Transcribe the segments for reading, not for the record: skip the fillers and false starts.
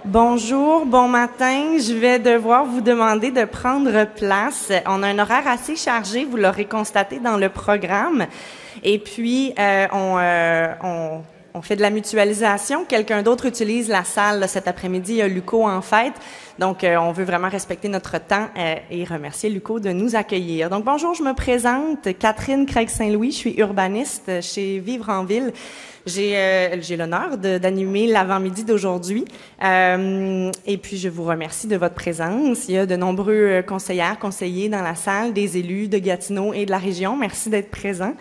Bonjour, bon matin. Je vais devoir vous demander de prendre place. On a un horaire assez chargé, vous l'aurez constaté dans le programme. Et puis, on fait de la mutualisation. Quelqu'un d'autre utilise la salle là, cet après-midi. Il y a Luco en fête. Donc, on veut vraiment respecter notre temps et remercier Luco de nous accueillir. Donc, bonjour, je me présente. Catherine Craig-Saint-Louis. Je suis urbaniste chez Vivre en Ville. J'ai l'honneur d'animer l'avant-midi d'aujourd'hui. Et puis, je vous remercie de votre présence. Il y a de nombreux conseillers dans la salle, des élus de Gatineau et de la région. Merci d'être présents.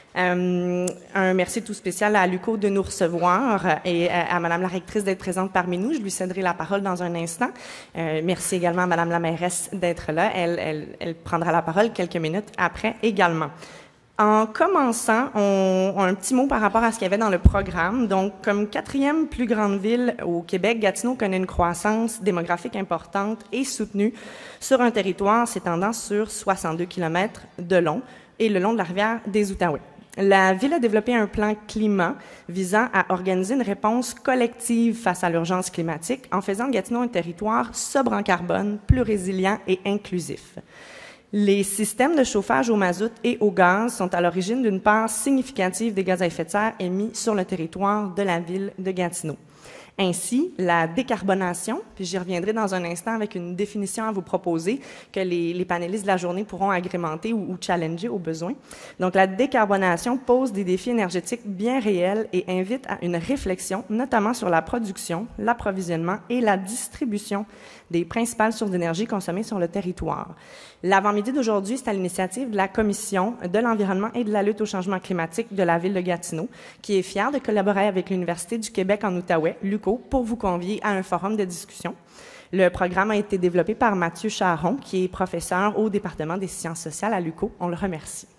Un merci tout spécial à Luco de nous recevoir et à Madame la rectrice d'être présente parmi nous. Je lui céderai la parole dans un instant. Merci également à Madame la mairesse d'être là. Elle prendra la parole quelques minutes après également. En commençant, un petit mot par rapport à ce qu'il y avait dans le programme. Donc, comme 4e plus grande ville au Québec, Gatineau connaît une croissance démographique importante et soutenue sur un territoire s'étendant sur 62 km de long et le long de la rivière des Outaouais. La Ville a développé un plan climat visant à organiser une réponse collective face à l'urgence climatique en faisant de Gatineau un territoire sobre en carbone, plus résilient et inclusif. Les systèmes de chauffage au mazout et au gaz sont à l'origine d'une part significative des gaz à effet de serre émis sur le territoire de la Ville de Gatineau. Ainsi, la décarbonation, puis j'y reviendrai dans un instant avec une définition à vous proposer que les panélistes de la journée pourront agrémenter ou challenger au besoin. Donc, la décarbonation pose des défis énergétiques bien réels et invite à une réflexion, notamment sur la production, l'approvisionnement et la distribution des principales sources d'énergie consommées sur le territoire. L'avant-midi d'aujourd'hui, c'est à l'initiative de la Commission de l'environnement et de la lutte au changement climatique de la Ville de Gatineau, qui est fière de collaborer avec l'Université du Québec en Outaouais, l'UQO, pour vous convier à un forum de discussion. Le programme a été développé par Mathieu Charron, qui est professeur au département des sciences sociales à l'UQO. On le remercie.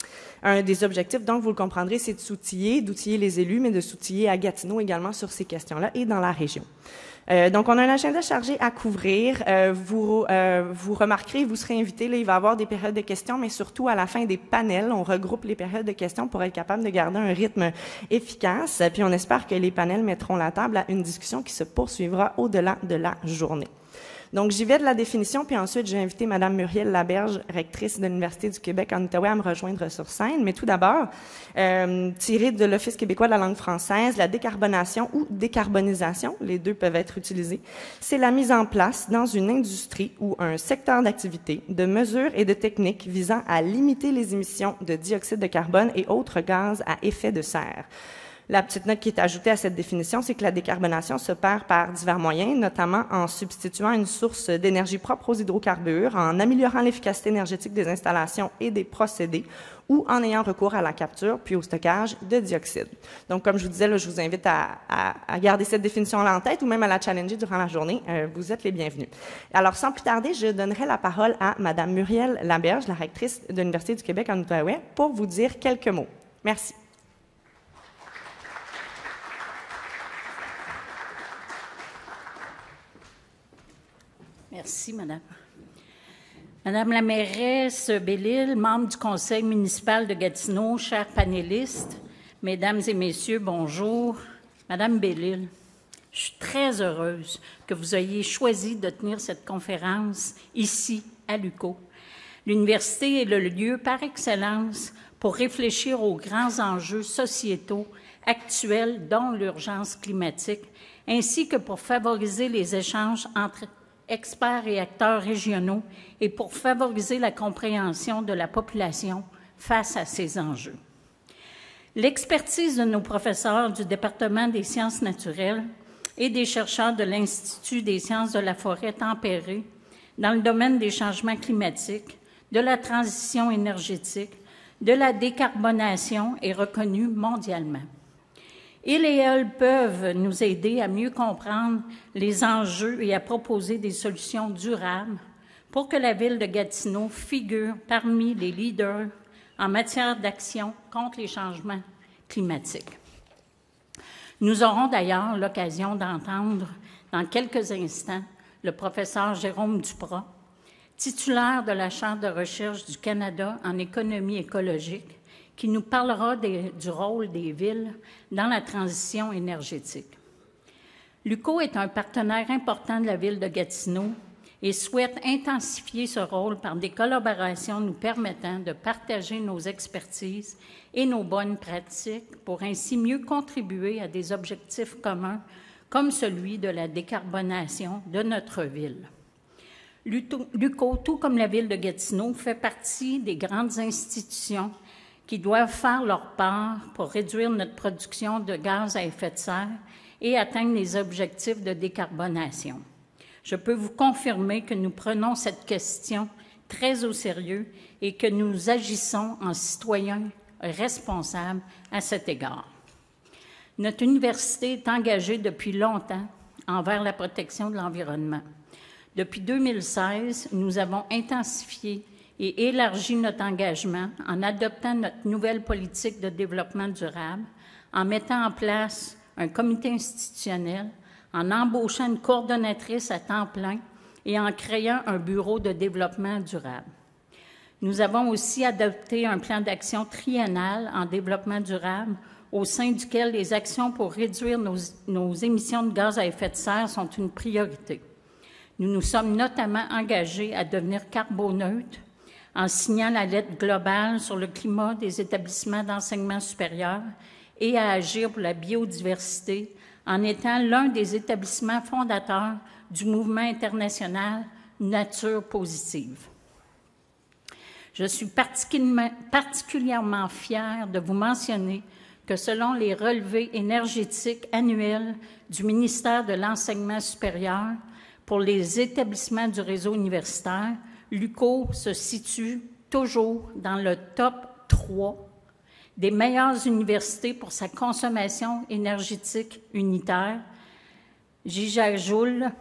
Un des objectifs, donc, vous le comprendrez, c'est d'outiller les élus, mais de s'outiller à Gatineau également sur ces questions-là et dans la région. Donc, on a un agenda chargé à couvrir. Vous remarquerez, vous serez invités, là, il va y avoir des périodes de questions, mais surtout à la fin des panels, on regroupe les périodes de questions pour être capable de garder un rythme efficace. Puis, on espère que les panels mettront la table à une discussion qui se poursuivra au-delà de la journée. Donc, j'y vais de la définition, puis ensuite, j'ai invité Mme Muriel Laberge, rectrice de l'Université du Québec en Outaouais, à me rejoindre sur scène. Mais tout d'abord, tiré de l'Office québécois de la langue française, la décarbonation ou décarbonisation, les deux peuvent être utilisés, c'est la mise en place dans une industrie ou un secteur d'activité de mesures et de techniques visant à limiter les émissions de dioxyde de carbone et autres gaz à effet de serre. La petite note qui est ajoutée à cette définition, c'est que la décarbonation s'opère par divers moyens, notamment en substituant une source d'énergie propre aux hydrocarbures, en améliorant l'efficacité énergétique des installations et des procédés, ou en ayant recours à la capture puis au stockage de dioxyde. Donc, comme je vous disais, là, je vous invite à garder cette définition-là en tête ou même à la challenger durant la journée. Vous êtes les bienvenus. Alors, sans plus tarder, je donnerai la parole à Mme Muriel Laberge, la rectrice de l'Université du Québec en Outaouais, pour vous dire quelques mots. Merci. Merci, Madame. Madame la mairesse Bellil, membre du conseil municipal de Gatineau, chers panélistes, Mesdames et Messieurs, bonjour. Madame Bellil, je suis très heureuse que vous ayez choisi de tenir cette conférence ici, à l'UQO. L'université est le lieu par excellence pour réfléchir aux grands enjeux sociétaux actuels, dont l'urgence climatique, ainsi que pour favoriser les échanges entre experts et acteurs régionaux et pour favoriser la compréhension de la population face à ces enjeux. L'expertise de nos professeurs du département des sciences naturelles et des chercheurs de l'Institut des sciences de la forêt tempérée dans le domaine des changements climatiques, de la transition énergétique, de la décarbonation est reconnue mondialement. Ils et elles peuvent nous aider à mieux comprendre les enjeux et à proposer des solutions durables pour que la Ville de Gatineau figure parmi les leaders en matière d'action contre les changements climatiques. Nous aurons d'ailleurs l'occasion d'entendre dans quelques instants le professeur Jérôme Duprat, titulaire de la Chaire de recherche du Canada en économie écologique, qui nous parlera du rôle des villes dans la transition énergétique. L'UQO est un partenaire important de la Ville de Gatineau et souhaite intensifier ce rôle par des collaborations nous permettant de partager nos expertises et nos bonnes pratiques pour ainsi mieux contribuer à des objectifs communs comme celui de la décarbonation de notre ville. L'UQO, tout comme la Ville de Gatineau, fait partie des grandes institutions qui doivent faire leur part pour réduire notre production de gaz à effet de serre et atteindre les objectifs de décarbonation. Je peux vous confirmer que nous prenons cette question très au sérieux et que nous agissons en citoyens responsables à cet égard. Notre université est engagée depuis longtemps envers la protection de l'environnement. Depuis 2016, nous avons intensifié et élargi notre engagement en adoptant notre nouvelle politique de développement durable, en mettant en place un comité institutionnel, en embauchant une coordonnatrice à temps plein et en créant un bureau de développement durable. Nous avons aussi adopté un plan d'action triennal en développement durable au sein duquel les actions pour réduire nos émissions de gaz à effet de serre sont une priorité. Nous nous sommes notamment engagés à devenir carboneutres en signant la lettre globale sur le climat des établissements d'enseignement supérieur et à agir pour la biodiversité en étant l'un des établissements fondateurs du mouvement international Nature positive. Je suis particulièrement fière de vous mentionner que selon les relevés énergétiques annuels du ministère de l'Enseignement supérieur pour les établissements du réseau universitaire, l'UQO se situe toujours dans le top 3 des meilleures universités pour sa consommation énergétique unitaire, gigajoule,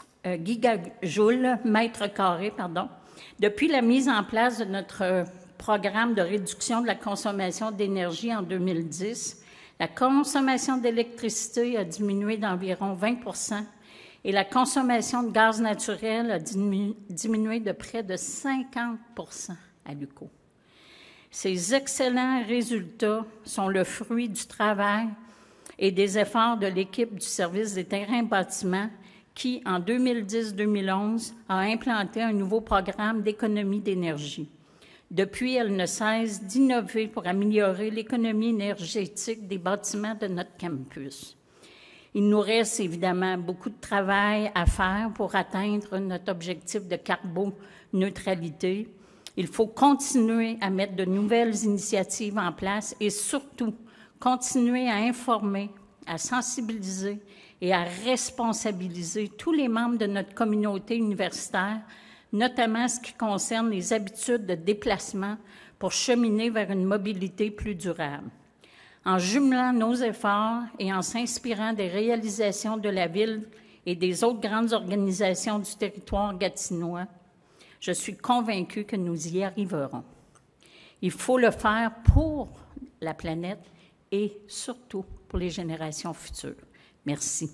mètre carré, depuis la mise en place de notre programme de réduction de la consommation d'énergie en 2010, la consommation d'électricité a diminué d'environ 20 % et la consommation de gaz naturel a diminué de près de 50 % à l'UQO. Ces excellents résultats sont le fruit du travail et des efforts de l'équipe du service des terrains bâtiments qui, en 2010-2011, a implanté un nouveau programme d'économie d'énergie. Depuis, elle ne cesse d'innover pour améliorer l'économie énergétique des bâtiments de notre campus. Il nous reste évidemment beaucoup de travail à faire pour atteindre notre objectif de carboneutralité. Il faut continuer à mettre de nouvelles initiatives en place et surtout continuer à informer, à sensibiliser et à responsabiliser tous les membres de notre communauté universitaire, notamment ce qui concerne les habitudes de déplacement pour cheminer vers une mobilité plus durable. En jumelant nos efforts et en s'inspirant des réalisations de la Ville et des autres grandes organisations du territoire gatinois, je suis convaincue que nous y arriverons. Il faut le faire pour la planète et surtout pour les générations futures. Merci.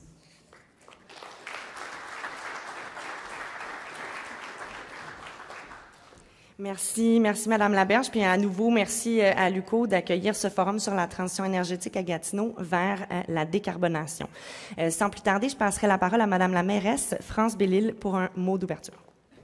Merci Madame Laberge. Puis à nouveau, merci à l'UQO d'accueillir ce forum sur la transition énergétique à Gatineau vers la décarbonation. Sans plus tarder, je passerai la parole à Madame la mairesse France Bellil pour un mot d'ouverture.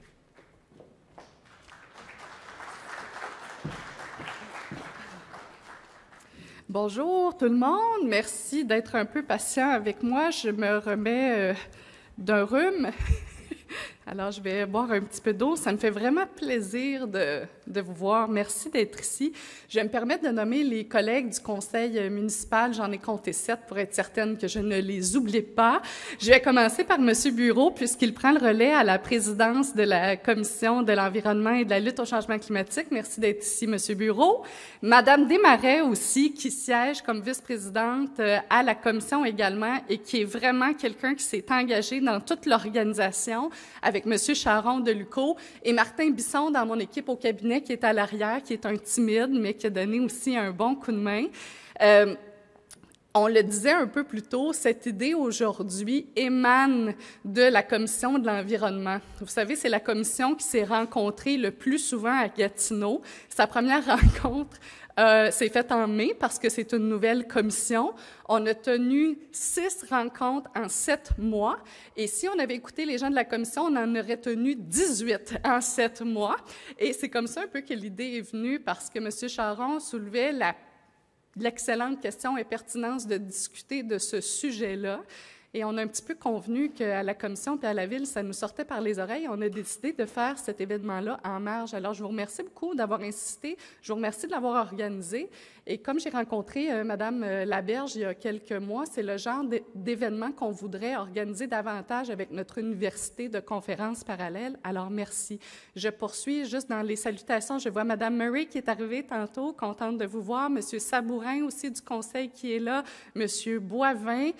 Bonjour tout le monde, merci d'être un peu patient avec moi. Je me remets d'un rhume. Alors, je vais boire un petit peu d'eau. Ça me fait vraiment plaisir de vous voir. Merci d'être ici. Je vais me permettre de nommer les collègues du conseil municipal. J'en ai compté 7 pour être certaine que je ne les oublie pas. Je vais commencer par M. Bureau, puisqu'il prend le relais à la présidence de la Commission de l'environnement et de la lutte au changement climatique. Merci d'être ici, M. Bureau. Madame Desmarais aussi, qui siège comme vice-présidente à la commission également et qui est vraiment quelqu'un qui s'est engagé dans toute l'organisation avec M. Charon de l'UQO et Martin Bisson dans mon équipe au cabinet qui est à l'arrière, qui est un timide, mais qui a donné aussi un bon coup de main. On le disait un peu plus tôt, cette idée aujourd'hui émane de la Commission de l'environnement. Vous savez, c'est la commission qui s'est rencontrée le plus souvent à Gatineau. Sa première rencontre s'est faite en mai parce que c'est une nouvelle commission. On a tenu 6 rencontres en 7 mois. Et si on avait écouté les gens de la commission, on en aurait tenu 18 en 7 mois. Et c'est comme ça un peu que l'idée est venue parce que M. Charon soulevait l'excellente question et pertinence de discuter de ce sujet-là. Et on a un petit peu convenu qu'à la commission et à la ville, ça nous sortait par les oreilles. On a décidé de faire cet événement-là en marge. Alors, je vous remercie beaucoup d'avoir insisté. Je vous remercie de l'avoir organisé. Et comme j'ai rencontré Mme Laberge il y a quelques mois, c'est le genre d'événement qu'on voudrait organiser davantage avec notre université de conférences parallèles. Alors, merci. Je poursuis juste dans les salutations. Je vois Mme Murray qui est arrivée tantôt, contente de vous voir. M. Sabourin aussi du conseil qui est là. M. Boivin.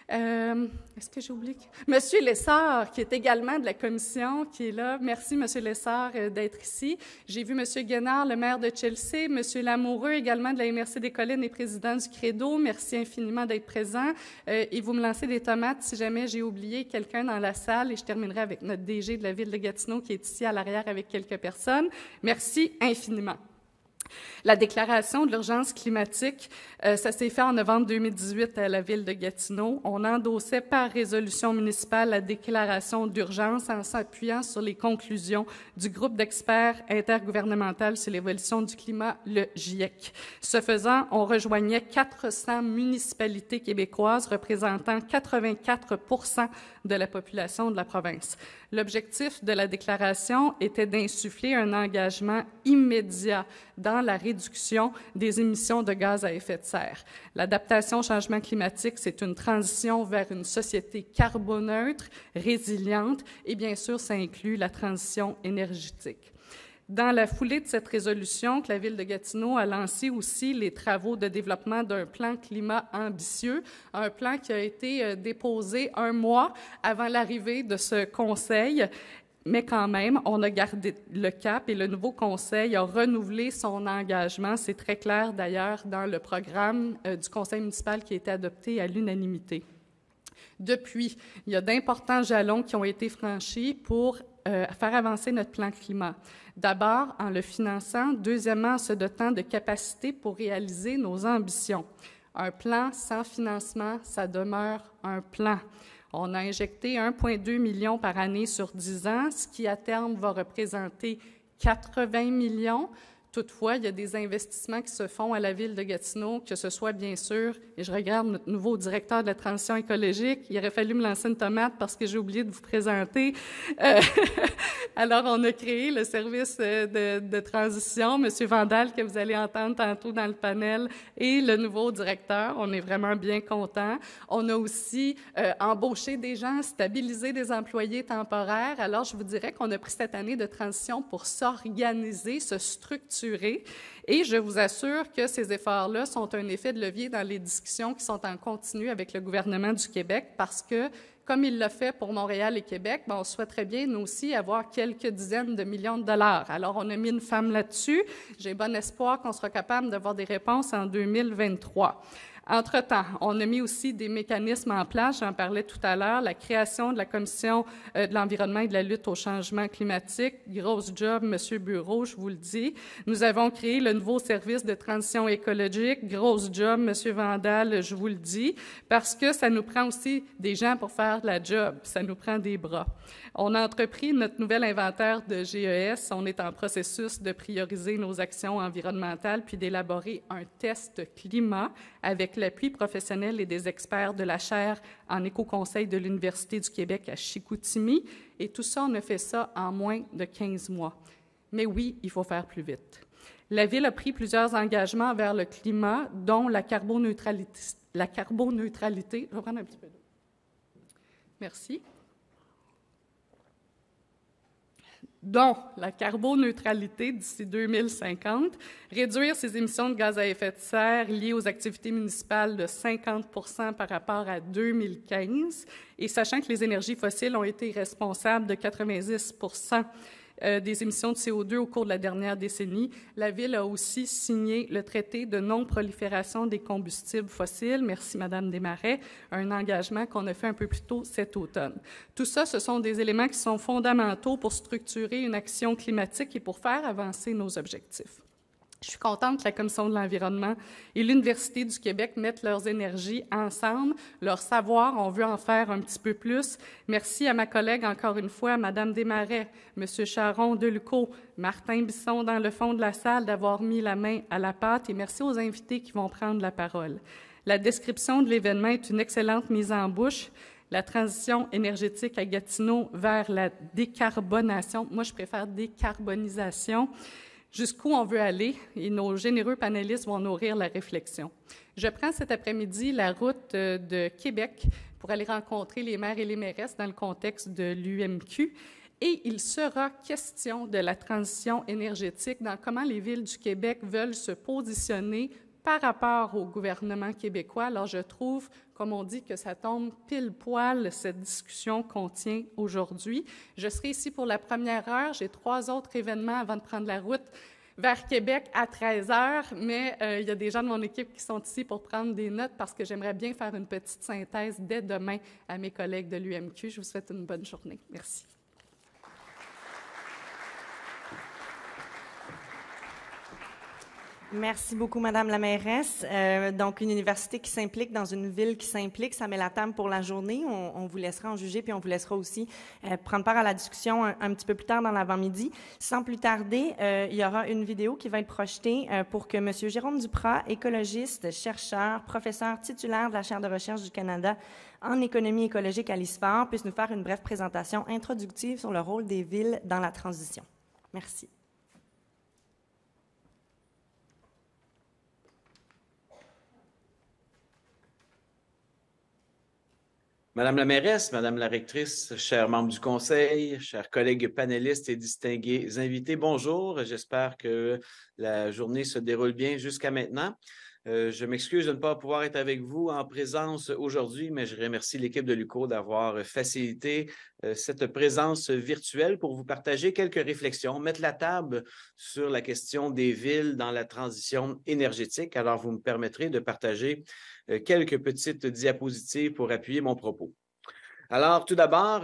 Est-ce que j'ai oublié? Monsieur Lessard, qui est également de la commission, qui est là. Merci, Monsieur Lessard, d'être ici. J'ai vu Monsieur Guénard, le maire de Chelsea, Monsieur Lamoureux, également de la MRC des Collines et président du Credo. Merci infiniment d'être présent. Et vous me lancez des tomates si jamais j'ai oublié quelqu'un dans la salle. Et je terminerai avec notre DG de la ville de Gatineau, qui est ici à l'arrière avec quelques personnes. Merci infiniment. La déclaration de l'urgence climatique, ça s'est fait en novembre 2018 à la ville de Gatineau. On endossait par résolution municipale la déclaration d'urgence en s'appuyant sur les conclusions du groupe d'experts intergouvernemental sur l'évolution du climat, le GIEC. Ce faisant, on rejoignait 400 municipalités québécoises représentant 84% de la population de la province. L'objectif de la déclaration était d'insuffler un engagement immédiat dans la réduction des émissions de gaz à effet de serre. L'adaptation au changement climatique, c'est une transition vers une société carboneutre, résiliente, et bien sûr, ça inclut la transition énergétique. Dans la foulée de cette résolution, que la Ville de Gatineau a lancé aussi les travaux de développement d'un plan climat ambitieux, un plan qui a été déposé 1 mois avant l'arrivée de ce conseil. Mais quand même, on a gardé le cap et le nouveau conseil a renouvelé son engagement. C'est très clair d'ailleurs dans le programme du conseil municipal qui a été adopté à l'unanimité. Depuis, il y a d'importants jalons qui ont été franchis pour faire avancer notre plan climat. D'abord, en le finançant. Deuxièmement, en se dotant de capacités pour réaliser nos ambitions. Un plan sans financement, ça demeure un plan. On a injecté 1,2 million par année sur 10 ans, ce qui, à terme, va représenter 80 millions. Toutefois, il y a des investissements qui se font à la Ville de Gatineau, que ce soit, bien sûr, et je regarde notre nouveau directeur de la transition écologique, il aurait fallu me lancer une tomate parce que j'ai oublié de vous présenter. Alors, on a créé le service de transition, M. Vandal, que vous allez entendre tantôt dans le panel, et le nouveau directeur. On est vraiment bien contents. On a aussi embauché des gens, stabilisé des employés temporaires. Alors, je vous dirais qu'on a pris cette année de transition pour s'organiser, se structurer. Et je vous assure que ces efforts-là sont un effet de levier dans les discussions qui sont en continu avec le gouvernement du Québec parce que, comme il l'a fait pour Montréal et Québec, on souhaiterait bien, nous aussi, avoir quelques dizaines de millions de dollars. Alors, on a mis une femme là-dessus. J'ai bon espoir qu'on sera capable d'avoir des réponses en 2023. Entre-temps, on a mis aussi des mécanismes en place, j'en parlais tout à l'heure, la création de la Commission de l'environnement et de la lutte au changement climatique. Grosse job, Monsieur Bureau, je vous le dis. Nous avons créé le nouveau service de transition écologique. Grosse job, Monsieur Vandal, je vous le dis, parce que ça nous prend aussi des gens pour faire la job. Ça nous prend des bras. On a entrepris notre nouvel inventaire de GES. On est en processus de prioriser nos actions environnementales puis d'élaborer un test climat avec l'appui professionnel et des experts de la chaire en éco-conseil de l'Université du Québec à Chicoutimi. Et tout ça, on a fait ça en moins de 15 mois. Mais oui, il faut faire plus vite. La Ville a pris plusieurs engagements vers le climat, dont la carboneutralité. Je vais prendre un petit peu d'eau. Merci. Dont la carboneutralité d'ici 2050, réduire ses émissions de gaz à effet de serre liées aux activités municipales de 50% par rapport à 2015, et sachant que les énergies fossiles ont été responsables de 90% des émissions de CO2 au cours de la dernière décennie. La Ville a aussi signé le traité de non-prolifération des combustibles fossiles. Merci, Madame Desmarais, un engagement qu'on a fait un peu plus tôt cet automne. Tout ça, ce sont des éléments qui sont fondamentaux pour structurer une action climatique et pour faire avancer nos objectifs. Je suis contente que la Commission de l'environnement et l'Université du Québec mettent leurs énergies ensemble, leur savoir, on veut en faire un petit peu plus. Merci à ma collègue, encore une fois, Madame Desmarais, Monsieur Charon Delucot, Martin Bisson dans le fond de la salle d'avoir mis la main à la pâte et merci aux invités qui vont prendre la parole. La description de l'événement est une excellente mise en bouche. La transition énergétique à Gatineau vers la décarbonation, moi je préfère décarbonisation, jusqu'où on veut aller et nos généreux panélistes vont nourrir la réflexion. Je prends cet après-midi la route de Québec pour aller rencontrer les maires et les mairesses dans le contexte de l'UMQ et il sera question de la transition énergétique dans comment les villes du Québec veulent se positionner par rapport au gouvernement québécois. Alors, je trouve, comme on dit, que ça tombe pile poil, cette discussion qu'on tient aujourd'hui. Je serai ici pour la première heure. J'ai 3 autres événements avant de prendre la route vers Québec à 13 heures, mais il y a des gens de mon équipe qui sont ici pour prendre des notes parce que j'aimerais bien faire une petite synthèse dès demain à mes collègues de l'UMQ. Je vous souhaite une bonne journée. Merci. Merci beaucoup, Madame la mairesse. Donc, une université qui s'implique dans une ville qui s'implique, ça met la table pour la journée. On vous laissera en juger, puis on vous laissera aussi prendre part à la discussion un petit peu plus tard dans l'avant-midi. Sans plus tarder, il y aura une vidéo qui va être projetée pour que Monsieur Jérôme Duprat, écologiste, chercheur, professeur titulaire de la chaire de recherche du Canada en économie écologique à l'ISFOR, puisse nous faire une brève présentation introductive sur le rôle des villes dans la transition. Merci. Madame la mairesse, Madame la rectrice, chers membres du conseil, chers collègues panélistes et distingués invités, bonjour. J'espère que la journée se déroule bien jusqu'à maintenant. Je m'excuse de ne pas pouvoir être avec vous en présence aujourd'hui, mais je remercie l'équipe de l'UQO d'avoir facilité cette présence virtuelle pour vous partager quelques réflexions, mettre la table sur la question des villes dans la transition énergétique. Alors, vous me permettrez de partager quelques petites diapositives pour appuyer mon propos. Alors, tout d'abord,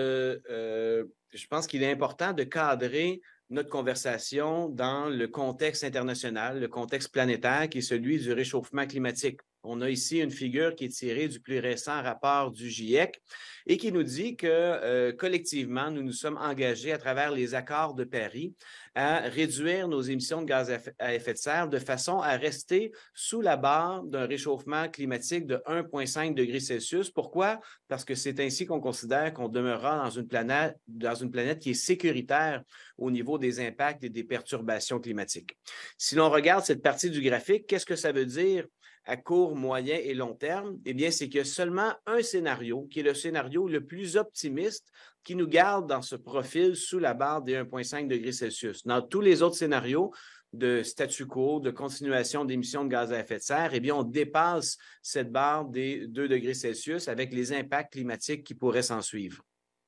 je pense qu'il est important de cadrer notre conversation dans le contexte international, le contexte planétaire qui est celui du réchauffement climatique. On a ici une figure qui est tirée du plus récent rapport du GIEC et qui nous dit que collectivement, nous nous sommes engagés à travers les accords de Paris à réduire nos émissions de gaz à effet de serre de façon à rester sous la barre d'un réchauffement climatique de 1,5 degrés Celsius. Pourquoi? Parce que c'est ainsi qu'on considère qu'on demeurera dans une planète qui est sécuritaire au niveau des impacts et des perturbations climatiques. Si l'on regarde cette partie du graphique, qu'est-ce que ça veut dire à court, moyen et long terme? Eh bien, c'est qu'il y a seulement un scénario, qui est le scénario le plus optimiste, qui nous garde dans ce profil sous la barre des 1,5 degrés Celsius. Dans tous les autres scénarios de statu quo, de continuation d'émissions de gaz à effet de serre, eh bien, on dépasse cette barre des 2 degrés Celsius avec les impacts climatiques qui pourraient s'en suivre.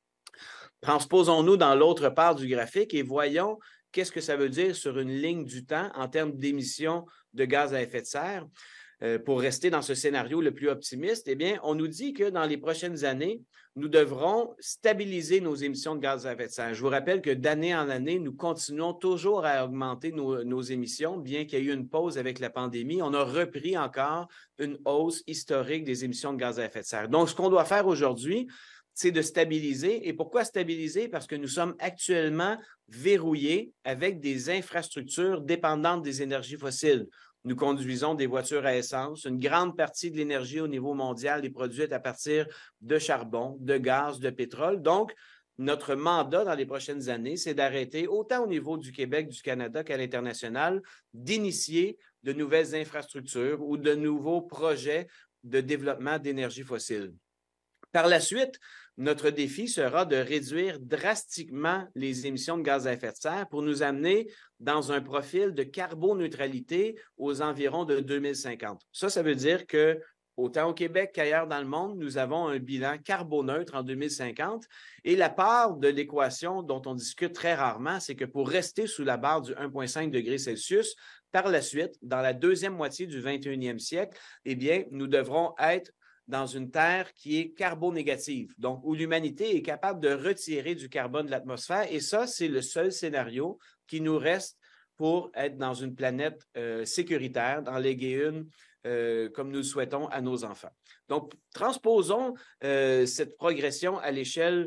Transposons-nous dans l'autre part du graphique et voyons qu'est-ce que ça veut dire sur une ligne du temps en termes d'émissions de gaz à effet de serre. Pour rester dans ce scénario le plus optimiste, eh bien, on nous dit que dans les prochaines années, nous devrons stabiliser nos émissions de gaz à effet de serre. Je vous rappelle que d'année en année, nous continuons toujours à augmenter nos émissions, bien qu'il y ait eu une pause avec la pandémie. On a repris encore une hausse historique des émissions de gaz à effet de serre. Donc, ce qu'on doit faire aujourd'hui, c'est de stabiliser. Et pourquoi stabiliser? Parce que nous sommes actuellement verrouillés avec des infrastructures dépendantes des énergies fossiles. Nous conduisons des voitures à essence. Une grande partie de l'énergie au niveau mondial est produite à partir de charbon, de gaz, de pétrole. Donc, notre mandat dans les prochaines années, c'est d'arrêter, autant au niveau du Québec, du Canada qu'à l'international, d'initier de nouvelles infrastructures ou de nouveaux projets de développement d'énergie fossile. Par la suite, notre défi sera de réduire drastiquement les émissions de gaz à effet de serre pour nous amener dans un profil de carboneutralité aux environs de 2050. Ça veut dire que autant au Québec qu'ailleurs dans le monde, nous avons un bilan carboneutre en 2050. Et la part de l'équation dont on discute très rarement, c'est que pour rester sous la barre du 1,5 degrés Celsius, par la suite, dans la deuxième moitié du 21e siècle, eh bien, nous devrons être dans une Terre qui est carbonégative, donc où l'humanité est capable de retirer du carbone de l'atmosphère. Et ça, c'est le seul scénario qui nous reste pour être dans une planète sécuritaire, d'en léguer une comme nous le souhaitons à nos enfants. Donc, transposons cette progression à l'échelle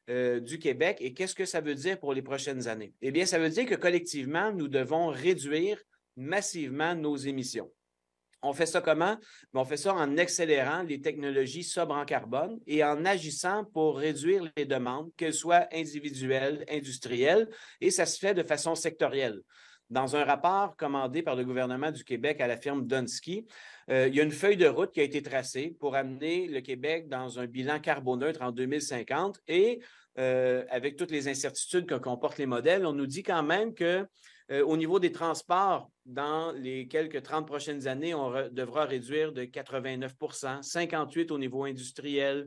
du Québec. Et qu'est-ce que ça veut dire pour les prochaines années? Eh bien, ça veut dire que collectivement, nous devons réduire massivement nos émissions. On fait ça comment? On fait ça en accélérant les technologies sobres en carbone et en agissant pour réduire les demandes, qu'elles soient individuelles, industrielles, et ça se fait de façon sectorielle. Dans un rapport commandé par le gouvernement du Québec à la firme Dunsky, il y a une feuille de route qui a été tracée pour amener le Québec dans un bilan carboneutre en 2050 et avec toutes les incertitudes que comportent les modèles, on nous dit quand même que au niveau des transports, dans les quelques 30 prochaines années, on devra réduire de 89 58 au niveau industriel,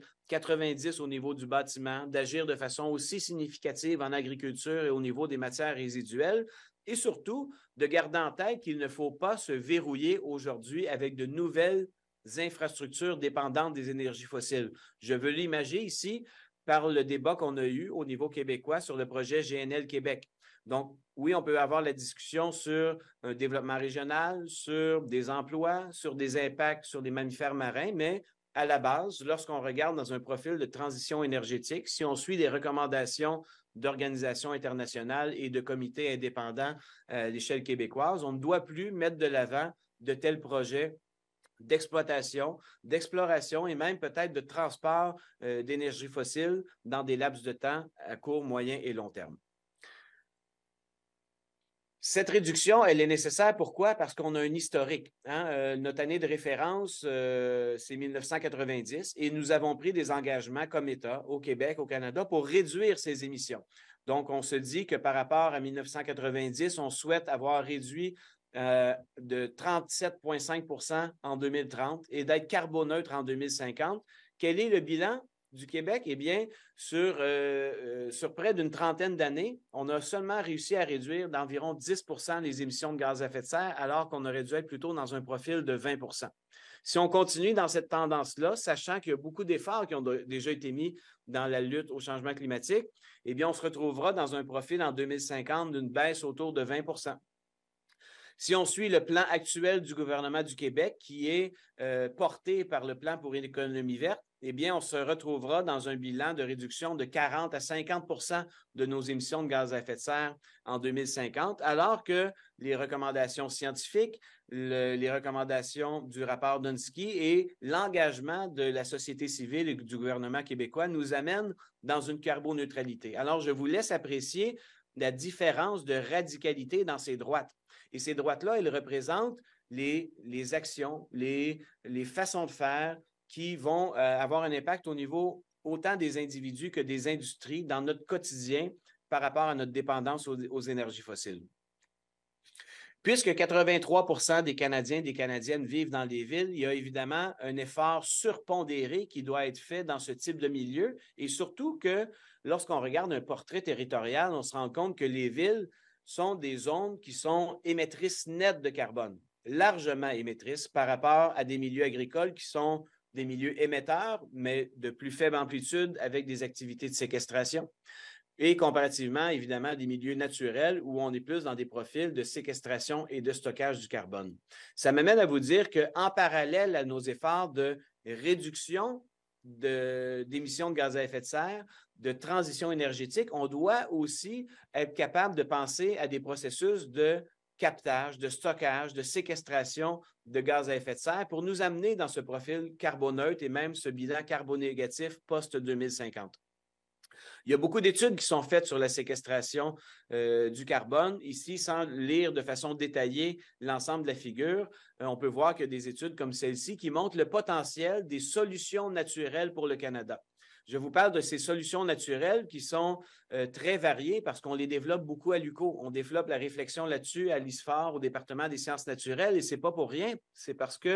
90 au niveau du bâtiment, d'agir de façon aussi significative en agriculture et au niveau des matières résiduelles, et surtout de garder en tête qu'il ne faut pas se verrouiller aujourd'hui avec de nouvelles infrastructures dépendantes des énergies fossiles. Je veux l'imager ici par le débat qu'on a eu au niveau québécois sur le projet GNL Québec. Donc, oui, on peut avoir la discussion sur un développement régional, sur des emplois, sur des impacts sur les mammifères marins, mais à la base, lorsqu'on regarde dans un profil de transition énergétique, si on suit les recommandations d'organisations internationales et de comités indépendants à l'échelle québécoise, on ne doit plus mettre de l'avant de tels projets d'exploitation, d'exploration et même peut-être de transport d'énergie fossile dans des laps de temps à court, moyen et long terme. Cette réduction, elle est nécessaire. Pourquoi? Parce qu'on a un historique. Notre année de référence, c'est 1990 et nous avons pris des engagements comme État au Québec, au Canada, pour réduire ces émissions. Donc, on se dit que par rapport à 1990, on souhaite avoir réduit de 37,5 en 2030 et d'être carboneutre en 2050. Quel est le bilan du Québec? Eh bien, sur près d'une trentaine d'années, on a seulement réussi à réduire d'environ 10 les émissions de gaz à effet de serre, alors qu'on aurait dû être plutôt dans un profil de 20 Si on continue dans cette tendance-là, sachant qu'il y a beaucoup d'efforts qui ont déjà été mis dans la lutte au changement climatique, eh bien, on se retrouvera dans un profil en 2050 d'une baisse autour de 20 Si on suit le plan actuel du gouvernement du Québec, qui est porté par le plan pour une économie verte, eh bien, on se retrouvera dans un bilan de réduction de 40 à 50 de nos émissions de gaz à effet de serre en 2050, alors que les recommandations scientifiques, les recommandations du rapport Dunsky et l'engagement de la société civile et du gouvernement québécois nous amènent dans une carboneutralité. Alors, je vous laisse apprécier la différence de radicalité dans ces droites. Et ces droites-là, elles représentent les actions, les façons de faire qui vont avoir un impact au niveau autant des individus que des industries dans notre quotidien par rapport à notre dépendance aux énergies fossiles. Puisque 83 des Canadiens et des Canadiennes vivent dans les villes, il y a évidemment un effort surpondéré qui doit être fait dans ce type de milieu et surtout que lorsqu'on regarde un portrait territorial, on se rend compte que les villes sont des zones qui sont émettrices nettes de carbone, largement émettrices par rapport à des milieux agricoles qui sont des milieux émetteurs, mais de plus faible amplitude avec des activités de séquestration. Et comparativement, évidemment, à des milieux naturels où on est plus dans des profils de séquestration et de stockage du carbone. Ça m'amène à vous dire qu'en parallèle à nos efforts de réduction d'émissions de gaz à effet de serre, de transition énergétique, on doit aussi être capable de penser à des processus de captage, de stockage, de séquestration de gaz à effet de serre pour nous amener dans ce profil carboneutre et même ce bilan carbonégatif post-2050. Il y a beaucoup d'études qui sont faites sur la séquestration du carbone. Ici, sans lire de façon détaillée l'ensemble de la figure, on peut voir qu'il y a des études comme celle-ci qui montrent le potentiel des solutions naturelles pour le Canada. Je vous parle de ces solutions naturelles qui sont très variées parce qu'on les développe beaucoup à l'UQO. On développe la réflexion là-dessus à l'ISFOR, au département des sciences naturelles, et ce n'est pas pour rien. C'est parce que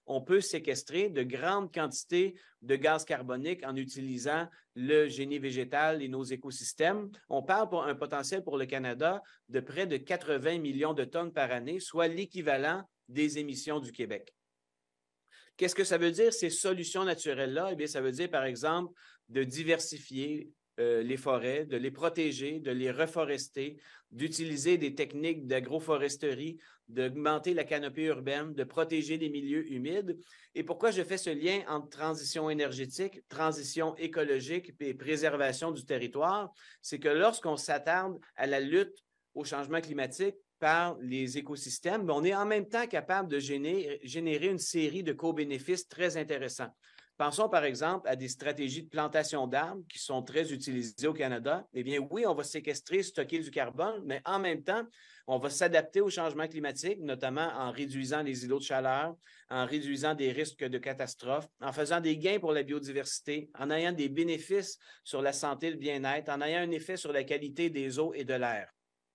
on peut séquestrer de grandes quantités de gaz carbonique en utilisant le génie végétal et nos écosystèmes. On parle pour un potentiel pour le Canada de près de 80 millions de tonnes par année, soit l'équivalent des émissions du Québec. Qu'est-ce que ça veut dire, ces solutions naturelles-là? Eh bien, ça veut dire, par exemple, de diversifier les forêts, de les protéger, de les reforester, d'utiliser des techniques d'agroforesterie, d'augmenter la canopée urbaine, de protéger les milieux humides. Et pourquoi je fais ce lien entre transition énergétique, transition écologique et préservation du territoire? C'est que lorsqu'on s'attarde à la lutte au changement climatique par les écosystèmes, on est en même temps capable de générer une série de co-bénéfices très intéressants. Pensons par exemple à des stratégies de plantation d'arbres qui sont très utilisées au Canada. Eh bien, oui, on va séquestrer, stocker du carbone, mais en même temps, on va s'adapter au changement climatique, notamment en réduisant les îlots de chaleur, en réduisant des risques de catastrophes, en faisant des gains pour la biodiversité, en ayant des bénéfices sur la santé et le bien-être, en ayant un effet sur la qualité des eaux et de l'air.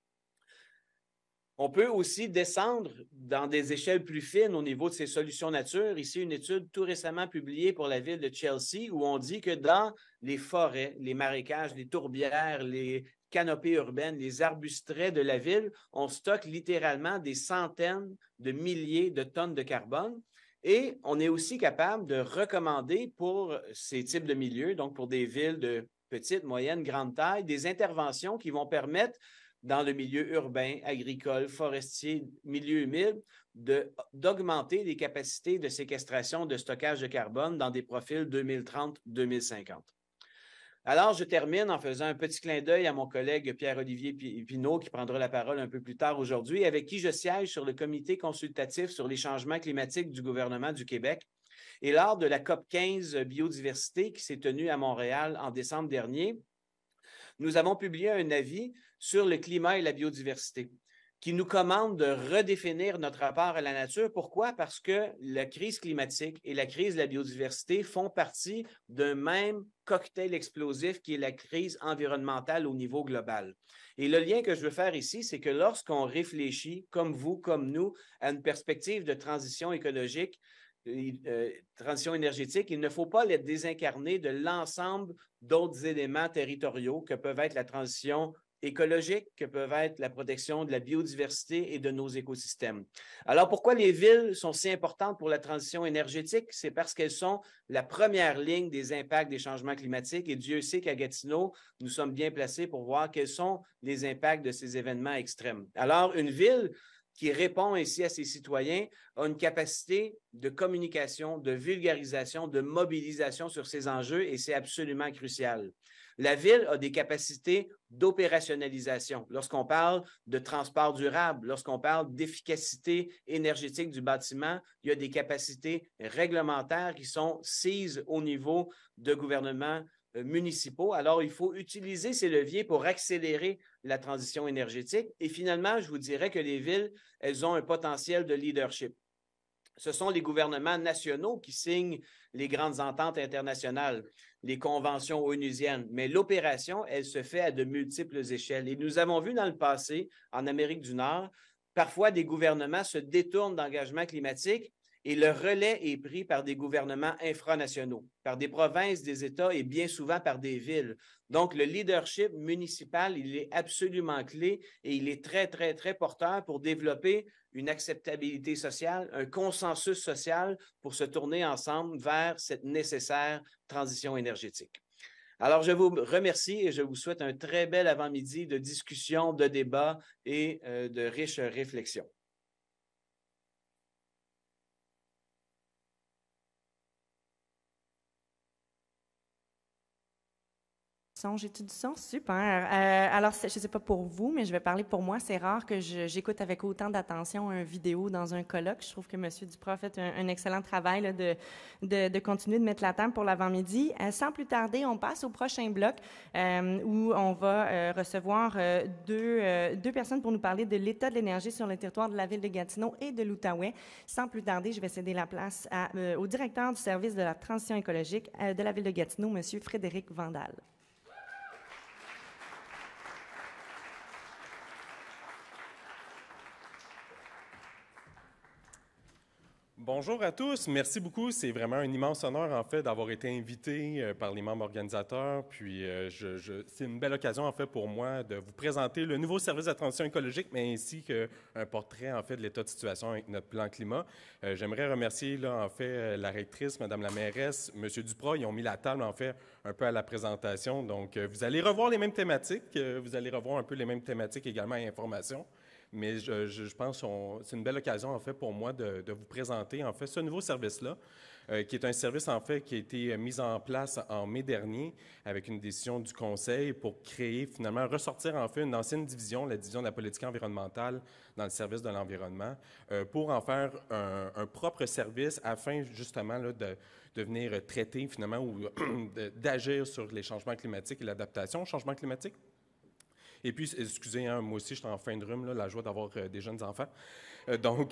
On peut aussi descendre dans des échelles plus fines au niveau de ces solutions nature. Ici, une étude tout récemment publiée pour la ville de Chelsea où on dit que dans les forêts, les marécages, les tourbières, les canopées urbaines, les arbustrets de la ville, on stocke littéralement des centaines de milliers de tonnes de carbone. Et on est aussi capable de recommander pour ces types de milieux, donc pour des villes de petite, moyenne, grande taille, des interventions qui vont permettre dans le milieu urbain, agricole, forestier, milieu humide, d'augmenter les capacités de séquestration, de stockage de carbone dans des profils 2030-2050. Alors, je termine en faisant un petit clin d'œil à mon collègue Pierre-Olivier Pinault, qui prendra la parole un peu plus tard aujourd'hui, avec qui je siège sur le comité consultatif sur les changements climatiques du gouvernement du Québec. Et lors de la COP 15 biodiversité qui s'est tenue à Montréal en décembre dernier, nous avons publié un avis sur le climat et la biodiversité qui nous commande de redéfinir notre rapport à la nature. Pourquoi? Parce que la crise climatique et la crise de la biodiversité font partie d'un même cocktail explosif qui est la crise environnementale au niveau global. Et le lien que je veux faire ici, c'est que lorsqu'on réfléchit, comme vous, comme nous, à une perspective de transition écologique, transition énergétique, il ne faut pas les désincarner de l'ensemble d'autres éléments territoriaux que peuvent être la transition écologique, que peuvent être la protection de la biodiversité et de nos écosystèmes. Alors, pourquoi les villes sont si importantes pour la transition énergétique? C'est parce qu'elles sont la première ligne des impacts des changements climatiques et Dieu sait qu'à Gatineau, nous sommes bien placés pour voir quels sont les impacts de ces événements extrêmes. Alors, une ville qui répond ainsi à ses citoyens, a une capacité de communication, de vulgarisation, de mobilisation sur ces enjeux et c'est absolument crucial. La ville a des capacités d'opérationnalisation. Lorsqu'on parle de transport durable, lorsqu'on parle d'efficacité énergétique du bâtiment, il y a des capacités réglementaires qui sont sises au niveau de gouvernement municipaux. Alors, il faut utiliser ces leviers pour accélérer la transition énergétique. Et finalement, je vous dirais que les villes, elles ont un potentiel de leadership. Ce sont les gouvernements nationaux qui signent les grandes ententes internationales, les conventions onusiennes. Mais l'opération, elle se fait à de multiples échelles. Et nous avons vu dans le passé, en Amérique du Nord, parfois des gouvernements se détournent d'engagements climatiques et le relais est pris par des gouvernements infranationaux, par des provinces, des États et bien souvent par des villes. Donc, le leadership municipal, il est absolument clé et il est très, très, très porteur pour développer une acceptabilité sociale, un consensus social pour se tourner ensemble vers cette nécessaire transition énergétique. Alors, je vous remercie et je vous souhaite un très bel avant-midi de discussion, de débat et de riches réflexions. J'ai-tu du son? Super. Alors, je ne sais pas pour vous, mais je vais parler pour moi. C'est rare que j'écoute avec autant d'attention une vidéo dans un colloque. Je trouve que M. Duprat a fait un excellent travail là, de continuer de mettre la table pour l'avant-midi. Sans plus tarder, on passe au prochain bloc où on va recevoir deux personnes pour nous parler de l'état de l'énergie sur le territoire de la ville de Gatineau et de l'Outaouais. Sans plus tarder, je vais céder la place au directeur du service de la transition écologique de la ville de Gatineau, M. Frédéric Vandal. Bonjour à tous. Merci beaucoup. C'est vraiment un immense honneur, en fait, d'avoir été invité par les membres organisateurs. Puis, c'est une belle occasion, en fait, pour moi de vous présenter le nouveau service de transition écologique, mais ainsi qu'un portrait, en fait, de l'état de situation avec notre plan climat. J'aimerais remercier, là, en fait, la rectrice, Madame la mairesse, Monsieur Duprat. Ils ont mis la table, en fait, un peu à la présentation. Donc, vous allez revoir les mêmes thématiques. Vous allez revoir un peu les mêmes thématiques également à information. Mais je pense que c'est une belle occasion, en fait, pour moi de vous présenter, en fait, ce nouveau service-là, qui est un service, en fait, qui a été mis en place en mai dernier avec une décision du Conseil pour créer, finalement, ressortir, en fait, une ancienne division, la division de la politique environnementale dans le service de l'environnement, pour en faire un propre service afin, justement, là, de venir traiter, finalement, ou d'agir sur les changements climatiques et l'adaptation au changement climatique. Et puis, excusez, hein, moi aussi, je suis en fin de rhume, là, la joie d'avoir des jeunes enfants. Donc,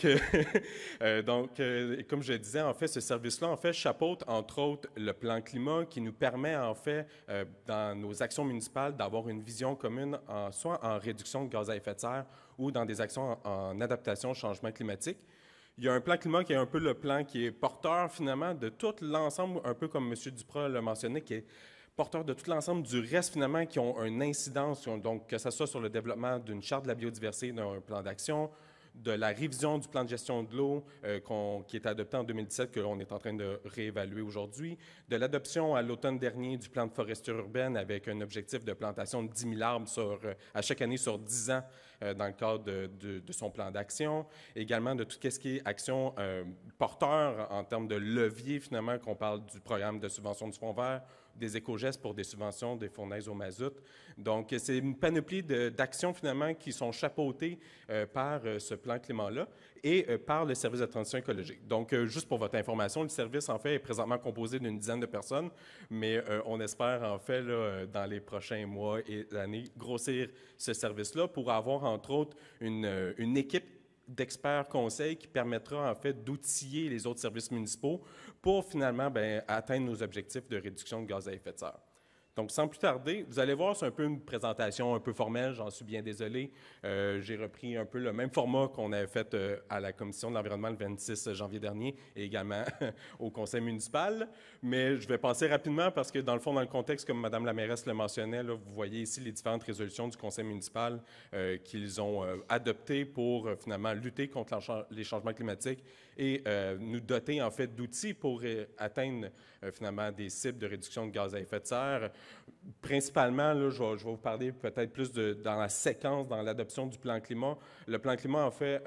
comme je disais, en fait, ce service-là, en fait, chapeaute, entre autres, le plan climat qui nous permet, en fait, dans nos actions municipales, d'avoir une vision commune, soit en réduction de gaz à effet de serre ou dans des actions en adaptation au changement climatique. Il y a un plan climat qui est un peu le plan qui est porteur, finalement, de tout l'ensemble, un peu comme M. Duprat l'a mentionné, qui est porteurs de tout l'ensemble du reste, finalement, qui ont une incidence, donc que ce soit sur le développement d'une charte de la biodiversité, d'un plan d'action, de la révision du plan de gestion de l'eau qui est adopté en 2017, que l'on est en train de réévaluer aujourd'hui, de l'adoption à l'automne dernier du plan de foresterie urbaine avec un objectif de plantation de 10 000 arbres à chaque année sur 10 ans dans le cadre de son plan d'action, également de tout ce qui est action porteur en termes de levier, finalement, qu'on parle du programme de subvention du Fonds vert, des éco-gestes pour des subventions des fournaises au mazout. Donc, c'est une panoplie d'actions, finalement, qui sont chapeautées par ce plan climat-là et par le service de transition écologique. Donc, juste pour votre information, le service, en fait, est présentement composé d'une dizaine de personnes, mais on espère, en fait, là, dans les prochains mois et années, grossir ce service-là pour avoir, entre autres, une équipe d'experts conseils qui permettra en fait d'outiller les autres services municipaux pour finalement atteindre nos objectifs de réduction de gaz à effet de serre. Donc, sans plus tarder, vous allez voir, c'est un peu une présentation un peu formelle, j'en suis bien désolé. J'ai repris un peu le même format qu'on avait fait à la Commission de l'environnement le 26 janvier dernier et également au Conseil municipal. Mais je vais passer rapidement parce que, dans le fond, dans le contexte, comme Mme la mairesse le mentionnait, là, vous voyez ici les différentes résolutions du Conseil municipal qu'ils ont adoptées pour finalement lutter contre les changements climatiques et nous doter en fait d'outils pour atteindre finalement des cibles de réduction de gaz à effet de serre. Principalement, là, je vais vous parler peut-être plus dans la séquence, dans l'adoption du plan climat. Le plan climat, en fait,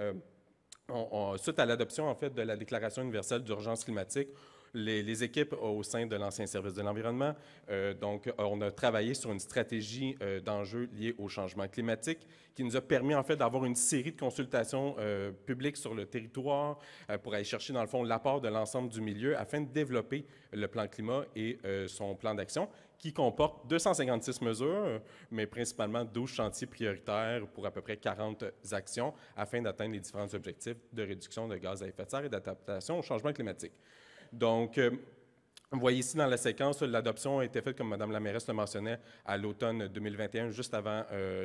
suite à l'adoption en fait de la Déclaration universelle d'urgence climatique, les équipes au sein de l'ancien service de l'environnement, donc on a travaillé sur une stratégie d'enjeux liés au changement climatique qui nous a permis en fait d'avoir une série de consultations publiques sur le territoire pour aller chercher dans le fond l'apport de l'ensemble du milieu afin de développer le plan climat et son plan d'action qui comporte 256 mesures, mais principalement 12 chantiers prioritaires pour à peu près 40 actions afin d'atteindre les différents objectifs de réduction de gaz à effet de serre et d'adaptation au changement climatique. Donc, vous voyez ici dans la séquence, l'adoption a été faite, comme Mme la mairesse le mentionnait, à l'automne 2021, juste avant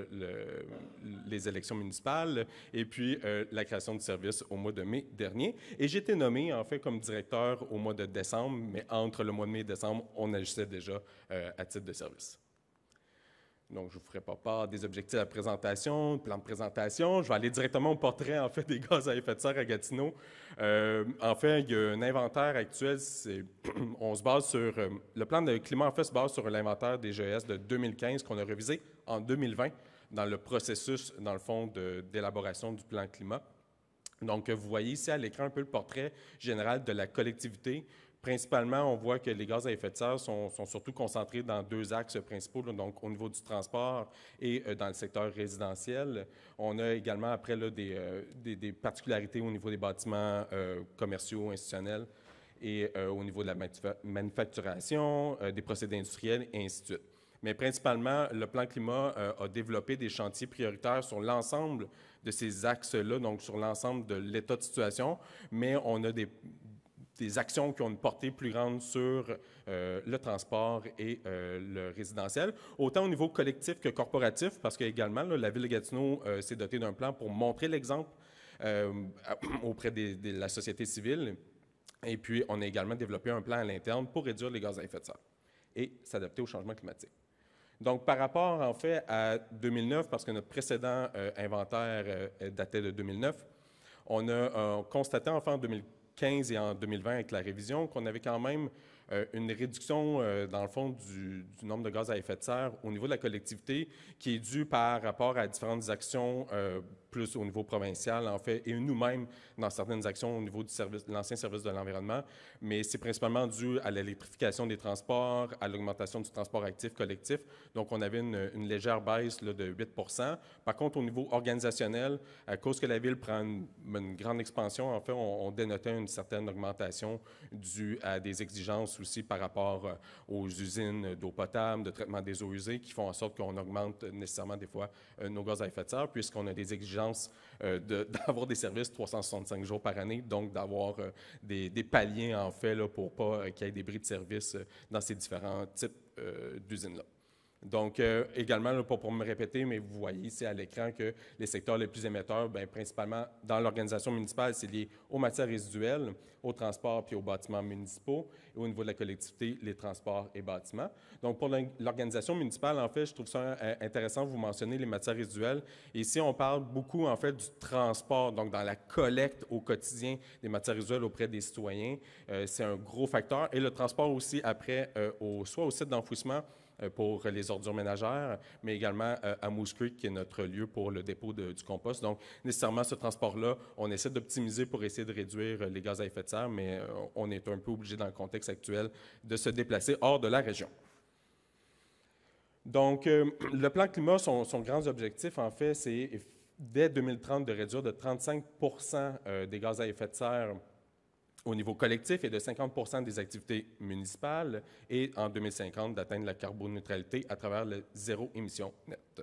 les élections municipales, et puis la création du service au mois de mai dernier. Et j'ai été nommé, en fait, comme directeur au mois de décembre, mais entre le mois de mai et décembre, on agissait déjà à titre de service. Donc, je ne vous ferai pas part des objectifs de la présentation, plan de présentation. Je vais aller directement au portrait, en fait, des gaz à effet de serre à Gatineau. En fait, il y a un inventaire actuel. On se base sur... le plan de climat, en fait, se base sur l'inventaire des GES de 2015 qu'on a révisé en 2020 dans le processus, dans le fond, d'élaboration du plan climat. Donc, vous voyez ici à l'écran un peu le portrait général de la collectivité. Principalement, on voit que les gaz à effet de serre sont surtout concentrés dans deux axes principaux, là, donc au niveau du transport et dans le secteur résidentiel. On a également après là, des particularités au niveau des bâtiments commerciaux, institutionnels et au niveau de la manufacturation, des procédés industriels et ainsi de suite. Mais principalement, le plan climat a développé des chantiers prioritaires sur l'ensemble de ces axes-là, donc sur l'ensemble de l'état de situation, mais on a des actions qui ont une portée plus grande sur le transport et le résidentiel, autant au niveau collectif que corporatif, parce qu'également, la Ville de Gatineau s'est dotée d'un plan pour montrer l'exemple auprès de la société civile Et puis, on a également développé un plan à l'interne pour réduire les gaz à effet de serre et s'adapter au changement climatique. Donc, par rapport, en fait, à 2009, parce que notre précédent inventaire datait de 2009, on a constaté, en fait, en 2015 et en 2020, avec la révision, qu'on avait quand même une réduction, dans le fond, du nombre de gaz à effet de serre au niveau de la collectivité, qui est due par rapport à différentes actions plus au niveau provincial, en fait, et nous-mêmes dans certaines actions au niveau du service, de l'ancien service de l'environnement, mais c'est principalement dû à l'électrification des transports, à l'augmentation du transport actif collectif. Donc, on avait une légère baisse là, de 8 %. Par contre, au niveau organisationnel, à cause que la Ville prend une grande expansion, en fait, on dénotait une certaine augmentation due à des exigences aussi par rapport aux usines d'eau potable, de traitement des eaux usées, qui font en sorte qu'on augmente nécessairement des fois nos gaz à effet de serre, puisqu'on a des exigences d'avoir des services 365 jours par année, donc d'avoir des paliers, en fait, là, pour pas qu'il y ait des bris de service dans ces différents types d'usines-là. Donc, également, là, pour me répéter, mais vous voyez ici à l'écran que les secteurs les plus émetteurs, bien, principalement dans l'organisation municipale, c'est lié aux matières résiduelles, aux transports puis aux bâtiments municipaux, et au niveau de la collectivité, les transports et bâtiments. Donc, pour l'organisation municipale, en fait, je trouve ça intéressant, vous mentionnez les matières résiduelles. Et ici, on parle beaucoup, en fait, du transport, donc dans la collecte au quotidien des matières résiduelles auprès des citoyens. C'est un gros facteur. Et le transport aussi après, soit au site d'enfouissement, pour les ordures ménagères, mais également à Moose Creek, qui est notre lieu pour le dépôt du compost. Donc, nécessairement, ce transport-là, on essaie d'optimiser pour essayer de réduire les gaz à effet de serre, mais on est un peu obligé, dans le contexte actuel, de se déplacer hors de la région. Donc, le plan climat, son grand objectif, en fait, c'est, dès 2030, de réduire de 35 % des gaz à effet de serre au niveau collectif et de 50 % des activités municipales, et en 2050, d'atteindre la carboneutralité à travers le zéro émission nette.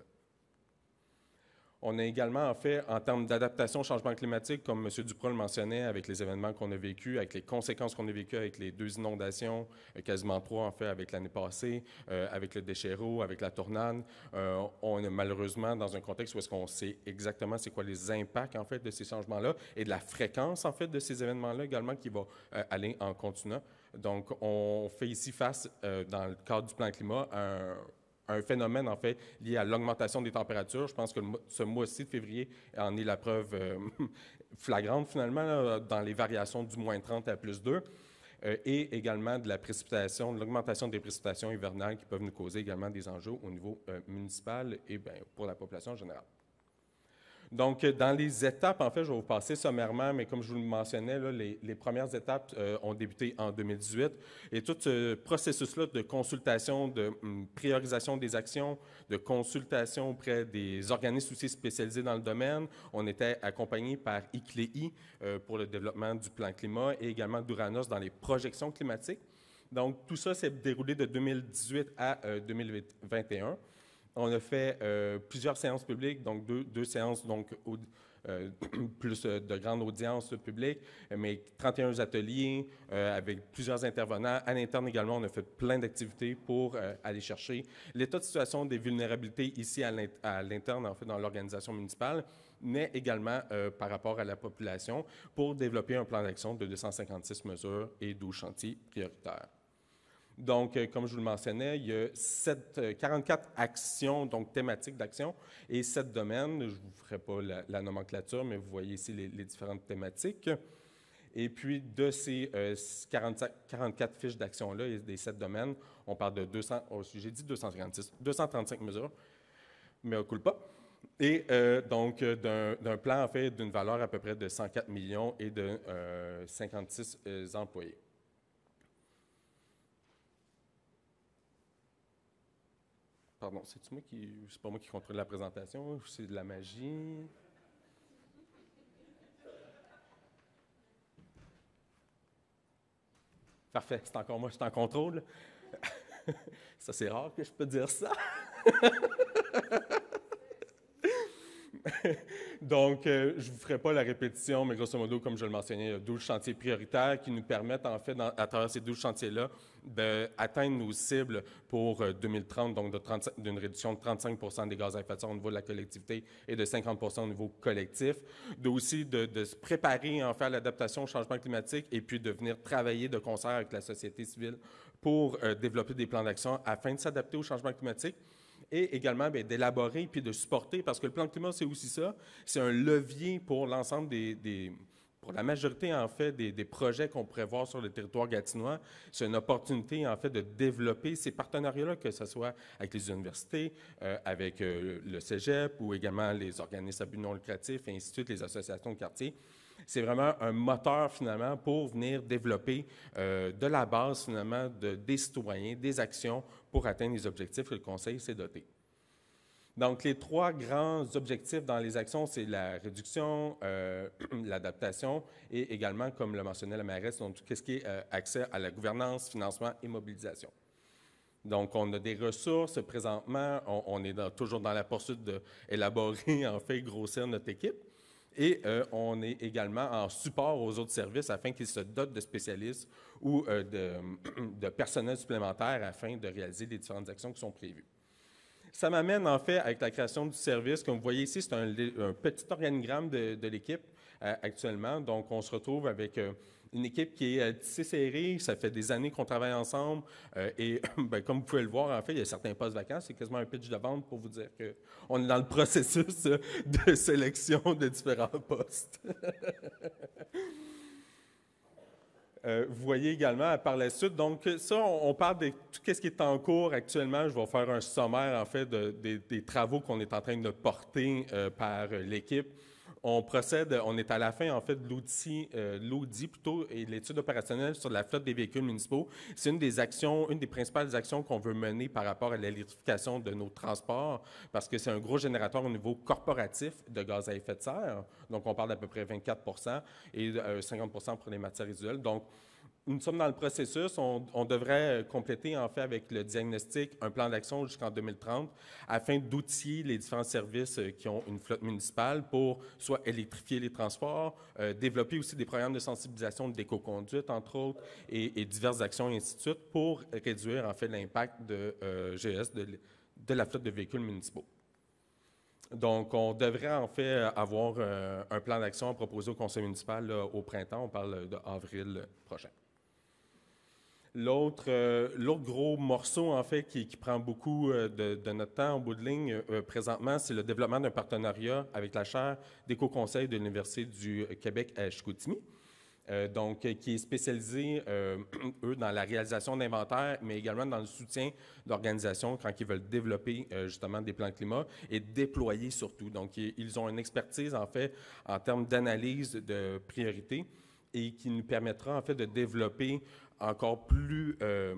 On a également, en fait, en termes d'adaptation au changement climatique, comme M. Duproux le mentionnait, avec les événements qu'on a vécus, avec les conséquences qu'on a vécues avec les 2 inondations, quasiment 3, en fait, avec l'année passée, avec le déchéreau, avec la tornade. On est malheureusement dans un contexte où est-ce qu'on sait exactement c'est quoi les impacts, en fait, de ces changements-là et de la fréquence, en fait, de ces événements-là également qui va aller en continuant. Donc, on fait ici face, dans le cadre du plan climat, à un phénomène, en fait, lié à l'augmentation des températures. Je pense que ce mois-ci de février en est la preuve flagrante, finalement, là, dans les variations du moins 30 à plus 2, et également de la précipitation, de l'augmentation des précipitations hivernales qui peuvent nous causer également des enjeux au niveau municipal et bien, pour la population en général. Donc, dans les étapes, en fait, je vais vous passer sommairement, mais comme je vous le mentionnais, là, les premières étapes ont débuté en 2018. Et tout ce processus-là de consultation, de priorisation des actions, de consultation auprès des organismes aussi spécialisés dans le domaine, on était accompagné par ICLEI pour le développement du plan climat et également d'Uranos dans les projections climatiques. Donc, tout ça s'est déroulé de 2018 à 2021. On a fait plusieurs séances publiques, donc deux séances donc, plus de grande audience publique, mais 31 ateliers avec plusieurs intervenants. À l'interne également, on a fait plein d'activités pour aller chercher l'état de situation des vulnérabilités ici à l'interne, en fait, dans l'organisation municipale, mais également par rapport à la population pour développer un plan d'action de 256 mesures et 12 chantiers prioritaires. Donc, comme je vous le mentionnais, il y a 44 actions, donc thématiques d'action, et 7 domaines. Je ne vous ferai pas la nomenclature, mais vous voyez ici les différentes thématiques. Et puis, de ces 44 fiches d'action-là et des 7 domaines, on parle de 235 mesures, mais on ne coule pas. Et donc, d'un plan, en fait, d'une valeur à peu près de 104 millions et de 56 employés. Pardon, c'est pas moi qui contrôle la présentation, c'est de la magie. Parfait, c'est encore moi, je suis en contrôle. Ça, c'est rare que je peux dire ça. Donc, je ne vous ferai pas la répétition, mais grosso modo, comme je le mentionnais, il y a 12 chantiers prioritaires qui nous permettent, en fait, à travers ces 12 chantiers-là, d'atteindre nos cibles pour 2030, donc d'une réduction de 35 des gaz à effet de serre au niveau de la collectivité et de 50 au niveau collectif, aussi de se préparer, en fait, à l'adaptation au changement climatique et puis de venir travailler de concert avec la société civile pour développer des plans d'action afin de s'adapter au changement climatique. Et également d'élaborer puis de supporter, parce que le plan climat, c'est aussi ça, c'est un levier pour l'ensemble pour la majorité, en fait, des projets qu'on pourrait voir sur le territoire gatinois. C'est une opportunité, en fait, de développer ces partenariats-là, que ce soit avec les universités, avec le cégep ou également les organismes à but non lucratif, et ainsi de suite, les associations de quartier. C'est vraiment un moteur, finalement, pour venir développer de la base, finalement, des citoyens, des actions pour atteindre les objectifs que le Conseil s'est doté. Donc, les 3 grands objectifs dans les actions, c'est la réduction, l'adaptation et également, comme le mentionnait la mairesse, donc tout ce qui est accès à la gouvernance, financement et mobilisation. Donc, on a des ressources présentement, on est toujours dans la poursuite d'élaborer, en fait, grossir notre équipe. Et on est également en support aux autres services afin qu'ils se dotent de spécialistes ou de personnel supplémentaire afin de réaliser les différentes actions qui sont prévues. Ça m'amène en fait avec la création du service. Comme vous voyez ici, c'est un petit organigramme de l'équipe actuellement. Donc, on se retrouve avec une équipe qui est tissée serrée. Ça fait des années qu'on travaille ensemble. Et comme vous pouvez le voir, en fait, il y a certains postes vacants. C'est quasiment un pitch de vente pour vous dire qu'on est dans le processus de sélection de différents postes. Vous voyez également par la suite, donc ça, on parle de tout ce qui est en cours actuellement. Je vais faire un sommaire, en fait, des travaux qu'on est en train de porter par l'équipe. On est à la fin, en fait, de l'audit plutôt, et l'étude opérationnelle sur la flotte des véhicules municipaux. C'est une des principales actions qu'on veut mener par rapport à l'électrification de nos transports, parce que c'est un gros générateur au niveau corporatif de gaz à effet de serre. Donc, on parle d'à peu près 24 et 50 pour les matières résiduelles. Donc, nous sommes dans le processus. On devrait compléter, en fait, avec le diagnostic, un plan d'action jusqu'en 2030 afin d'outiller les différents services qui ont une flotte municipale pour soit électrifier les transports, développer aussi des programmes de sensibilisation d'éco-conduite, entre autres, et diverses actions, et ainsi de suite, pour réduire, en fait, l'impact de GS, de la flotte de véhicules municipaux. Donc, on devrait en fait avoir un plan d'action à proposer au conseil municipal là, au printemps. On parle d'avril prochain. L'autre gros morceau, en fait, qui prend beaucoup de notre temps en bout de ligne présentement, c'est le développement d'un partenariat avec la chaire d'éco-conseil de l'Université du Québec à Chicoutimi. Donc, qui est spécialisé, eux, dans la réalisation d'inventaires, mais également dans le soutien d'organisations quand ils veulent développer, justement, des plans climat et déployer surtout. Donc, ils ont une expertise, en fait, en termes d'analyse de priorités et qui nous permettra, en fait, de développer encore plus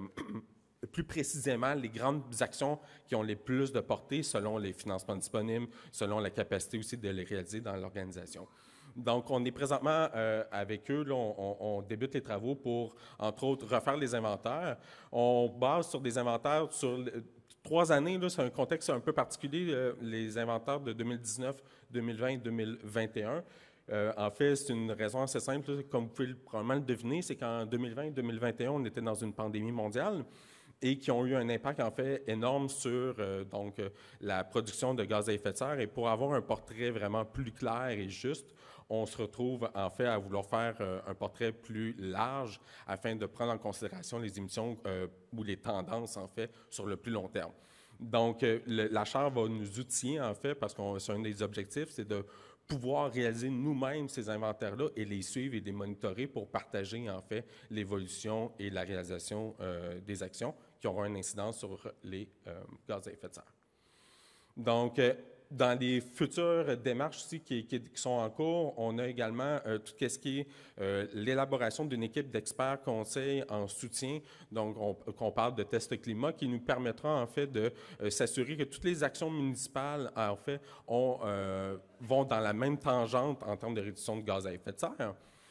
précisément les grandes actions qui ont les plus de portée selon les financements disponibles, selon la capacité aussi de les réaliser dans l'organisation. Donc, on est présentement avec eux, là, on débute les travaux pour, entre autres, refaire les inventaires. On base sur des inventaires sur 3 années, là, c'est un contexte un peu particulier, les inventaires de 2019, 2020 et 2021. En fait, c'est une raison assez simple, là, comme vous pouvez probablement le deviner, c'est qu'en 2020 et 2021, on était dans une pandémie mondiale et qui ont eu un impact, en fait, énorme sur la production de gaz à effet de serre. Et pour avoir un portrait vraiment plus clair et juste, on se retrouve, en fait, à vouloir faire un portrait plus large afin de prendre en considération les émissions ou les tendances, en fait, sur le plus long terme. Donc, la Chaire va nous outiller, en fait, parce que c'est un des objectifs, c'est de pouvoir réaliser nous-mêmes ces inventaires-là et les suivre et les monitorer pour partager, en fait, l'évolution et la réalisation des actions qui auront une incidence sur les gaz à effet de serre. Donc, dans les futures démarches aussi qui sont en cours, on a également tout ce qui est l'élaboration d'une équipe d'experts conseils en soutien. Donc, qu'on parle de tests climat qui nous permettra en fait de s'assurer que toutes les actions municipales, en fait, vont dans la même tangente en termes de réduction de gaz à effet de serre.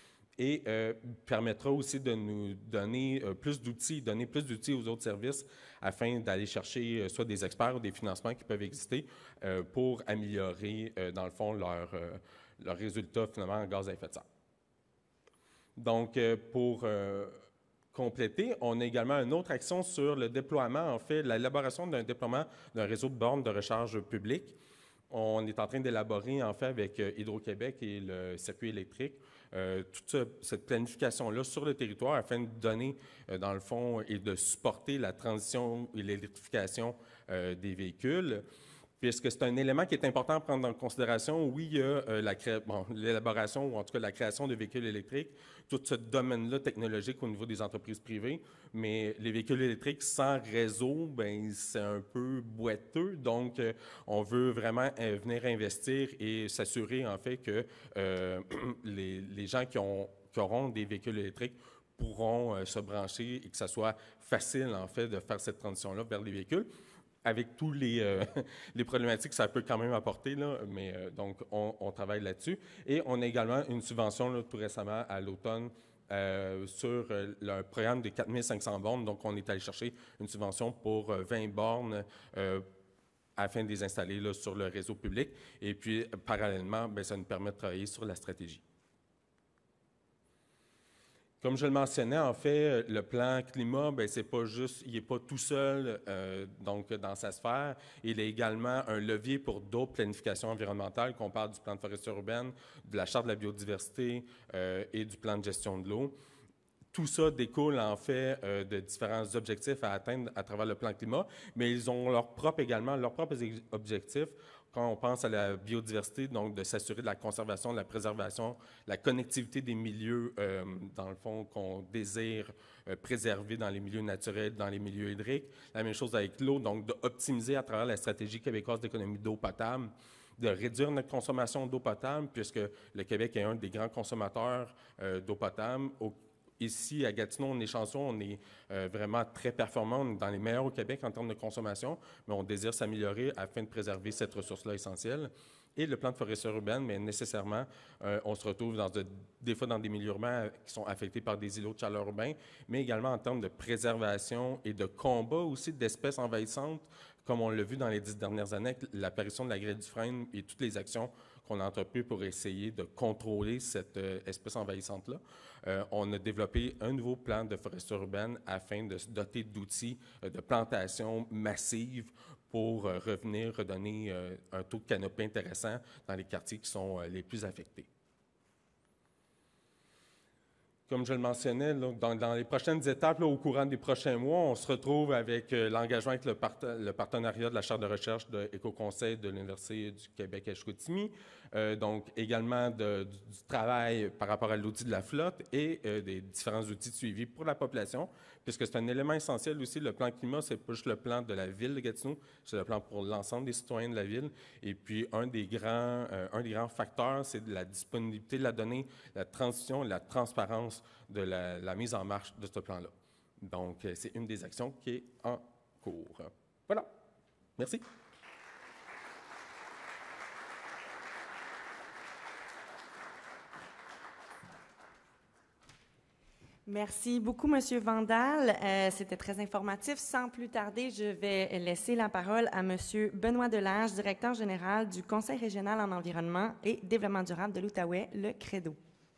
et permettra aussi de nous donner plus d'outils aux autres services afin d'aller chercher soit des experts ou des financements qui peuvent exister pour améliorer, dans le fond, leurs résultats finalement en gaz à effet de serre. Donc, pour compléter, on a également une autre action sur le déploiement, en fait, l'élaboration d'un déploiement d'un réseau de bornes de recharge publique. On est en train d'élaborer, en fait, avec Hydro-Québec et le circuit électrique, toute cette planification-là sur le territoire afin de donner, dans le fond, et de supporter la transition et l'électrification des véhicules. Puisque c'est un élément qui est important à prendre en considération. Oui, il y a l'élaboration, ou en tout cas la création de véhicules électriques, tout ce domaine-là technologique au niveau des entreprises privées, mais les véhicules électriques sans réseau, ben c'est un peu boiteux. Donc, on veut vraiment venir investir et s'assurer, en fait, que les gens qui auront des véhicules électriques pourront se brancher et que ça soit facile, en fait, de faire cette transition-là vers les véhicules, avec tous les problématiques que ça peut quand même apporter, là, mais donc on travaille là-dessus. Et on a également une subvention là, tout récemment à l'automne sur le programme de 4500 bornes. Donc, on est allé chercher une subvention pour 20 bornes afin de les installer là, sur le réseau public. Et puis, parallèlement, bien, ça nous permet de travailler sur la stratégie. Comme je le mentionnais, en fait, le plan climat, bien, c'est pas juste, il n'est pas tout seul donc dans sa sphère. Il est également un levier pour d'autres planifications environnementales, qu'on parle du plan de foresterie urbaine, de la charte de la biodiversité et du plan de gestion de l'eau. Tout ça découle en fait de différents objectifs à atteindre à travers le plan climat, mais ils ont leurs propres objectifs. Quand on pense à la biodiversité, donc de s'assurer de la conservation, de la préservation, la connectivité des milieux, dans le fond, qu'on désire préserver dans les milieux naturels, dans les milieux hydriques. La même chose avec l'eau, donc d'optimiser à travers la stratégie québécoise d'économie d'eau potable, de réduire notre consommation d'eau potable, puisque le Québec est un des grands consommateurs d'eau potable. Ici, à Gatineau, on est chanceux, on est vraiment très performant, on est dans les meilleurs au Québec en termes de consommation, mais on désire s'améliorer afin de préserver cette ressource-là essentielle. Et le plan de foresterie urbaine, mais nécessairement, on se retrouve des fois dans des milieux urbains qui sont affectés par des îlots de chaleur urbains, mais également en termes de préservation et de combat aussi d'espèces envahissantes, comme on l'a vu dans les 10 dernières années, avec l'apparition de la grêle du frêne et toutes les actions qu'on a entreprises pour essayer de contrôler cette espèce envahissante-là. On a développé un nouveau plan de foresterie urbaine afin de se doter d'outils de plantation massive pour redonner un taux de canopée intéressant dans les quartiers qui sont les plus affectés. Comme je le mentionnais, là, dans les prochaines étapes, là, au courant des prochains mois, on se retrouve avec l'engagement avec le partenariat de la Chaire de recherche de Éco-Conseil de l'Université du Québec à Chicoutimi, donc également du travail par rapport à l'audit de la flotte et des différents outils de suivi pour la population, puisque c'est un élément essentiel aussi. Le plan climat, c'est pas juste le plan de la ville de Gatineau, c'est le plan pour l'ensemble des citoyens de la ville. Et puis, un des grands facteurs, c'est la disponibilité de la donnée, la transition et la transparence de la mise en marche de ce plan-là. Donc, c'est une des actions qui est en cours. Voilà. Merci. Merci beaucoup, Monsieur Vandal. C'était très informatif. Sans plus tarder, je vais laisser la parole à Monsieur Benoît Delage, directeur général du Conseil régional en environnement et développement durable de l'Outaouais, le CREDO.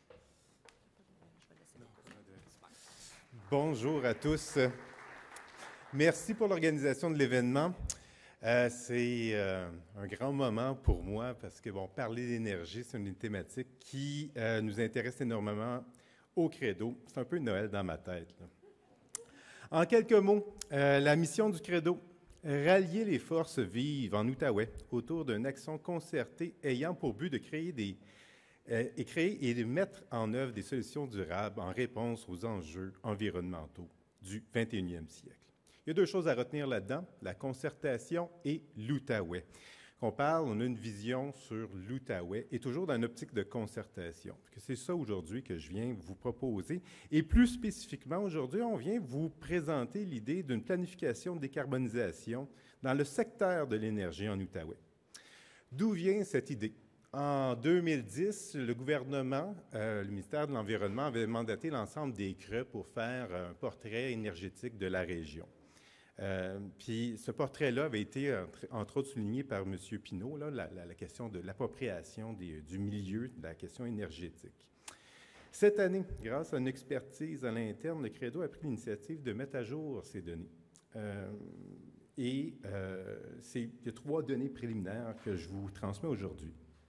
Bonjour à tous. Merci pour l'organisation de l'événement. C'est un grand moment pour moi parce que, bon, parler d'énergie, c'est une thématique qui nous intéresse énormément au CREDO. C'est un peu Noël dans ma tête, là. En quelques mots, la mission du CREDO, rallier les forces vives en Outaouais autour d'une action concertée ayant pour but de créer et de mettre en œuvre des solutions durables en réponse aux enjeux environnementaux du 21e siècle. Il y a deux choses à retenir là-dedans, la concertation et l'Outaouais. Qu'on parle, on a une vision sur l'Outaouais et toujours dans une optique de concertation. C'est ça aujourd'hui que je viens vous proposer. Et plus spécifiquement, aujourd'hui, on vient vous présenter l'idée d'une planification de décarbonisation dans le secteur de l'énergie en Outaouais. D'où vient cette idée? En 2010, le gouvernement, le ministère de l'Environnement, avait mandaté l'ensemble des CRE pour faire un portrait énergétique de la région. Puis ce portrait-là avait été, entre autres, souligné par M. Pinault, là, la question de l'appropriation du milieu, de la question énergétique. Cette année, grâce à une expertise à l'interne, le Credo a pris l'initiative de mettre à jour ces données. Il y a 3 données préliminaires que je vous transmets aujourd'hui.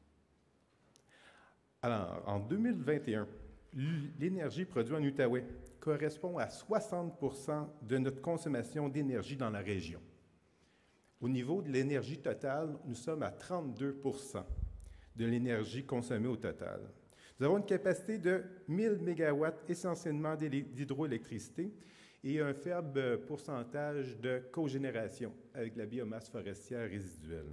Alors, en 2021, l'énergie produite en Outaouais correspond à 60% de notre consommation d'énergie dans la région. Au niveau de l'énergie totale, nous sommes à 32% de l'énergie consommée au total. Nous avons une capacité de 1000 MW essentiellement d'hydroélectricité et un faible pourcentage de cogénération avec la biomasse forestière résiduelle.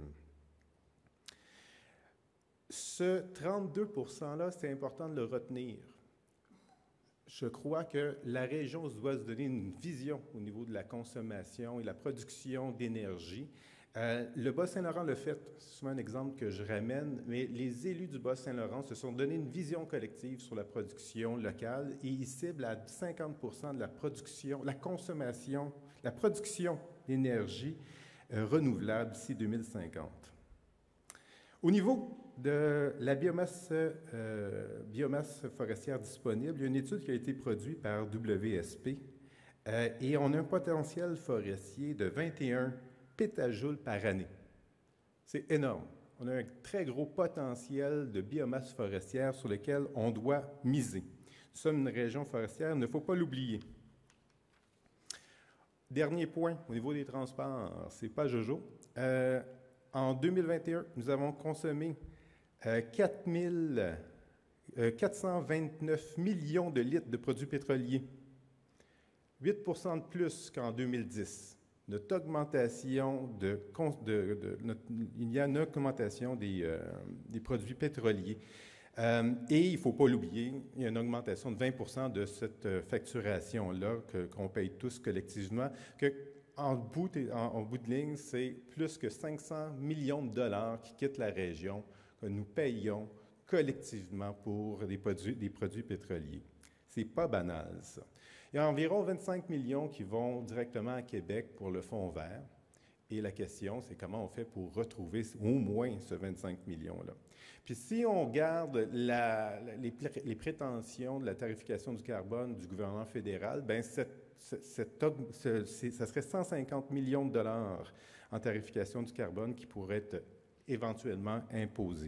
Ce 32 %-là, c'est important de le retenir. Je crois que la région doit se donner une vision au niveau de la consommation et la production d'énergie. Le Bas-Saint-Laurent le fait, c'est souvent un exemple que je ramène, mais les élus du Bas-Saint-Laurent se sont donné une vision collective sur la production locale et ils ciblent à 50 % de la production, la consommation, la production d'énergie renouvelable d'ici 2050. Au niveau de la biomasse forestière disponible, il y a une étude qui a été produite par WSP et on a un potentiel forestier de 21 pétajoules par année. C'est énorme. On a un très gros potentiel de biomasse forestière sur lequel on doit miser. Nous sommes une région forestière, il ne faut pas l'oublier. Dernier point, au niveau des transports, c'est pas jojo. En 2021, nous avons consommé 429 millions de litres de produits pétroliers, 8 % de plus qu'en 2010. Notre augmentation il y a une augmentation des produits pétroliers. Et il ne faut pas l'oublier, il y a une augmentation de 20 % de cette facturation-là qu'on paye tous collectivement, en bout de ligne, c'est plus que 500 millions de dollars qui quittent la région, que nous payons collectivement pour des produits pétroliers. C'est pas banal, ça. Il y a environ 25 millions qui vont directement à Québec pour le Fonds vert. Et la question, c'est comment on fait pour retrouver au moins ce 25 millions-là. Puis si on regarde les prétentions de la tarification du carbone du gouvernement fédéral, bien, ça serait 150 millions de dollars en tarification du carbone qui pourraient être éventuellement imposés.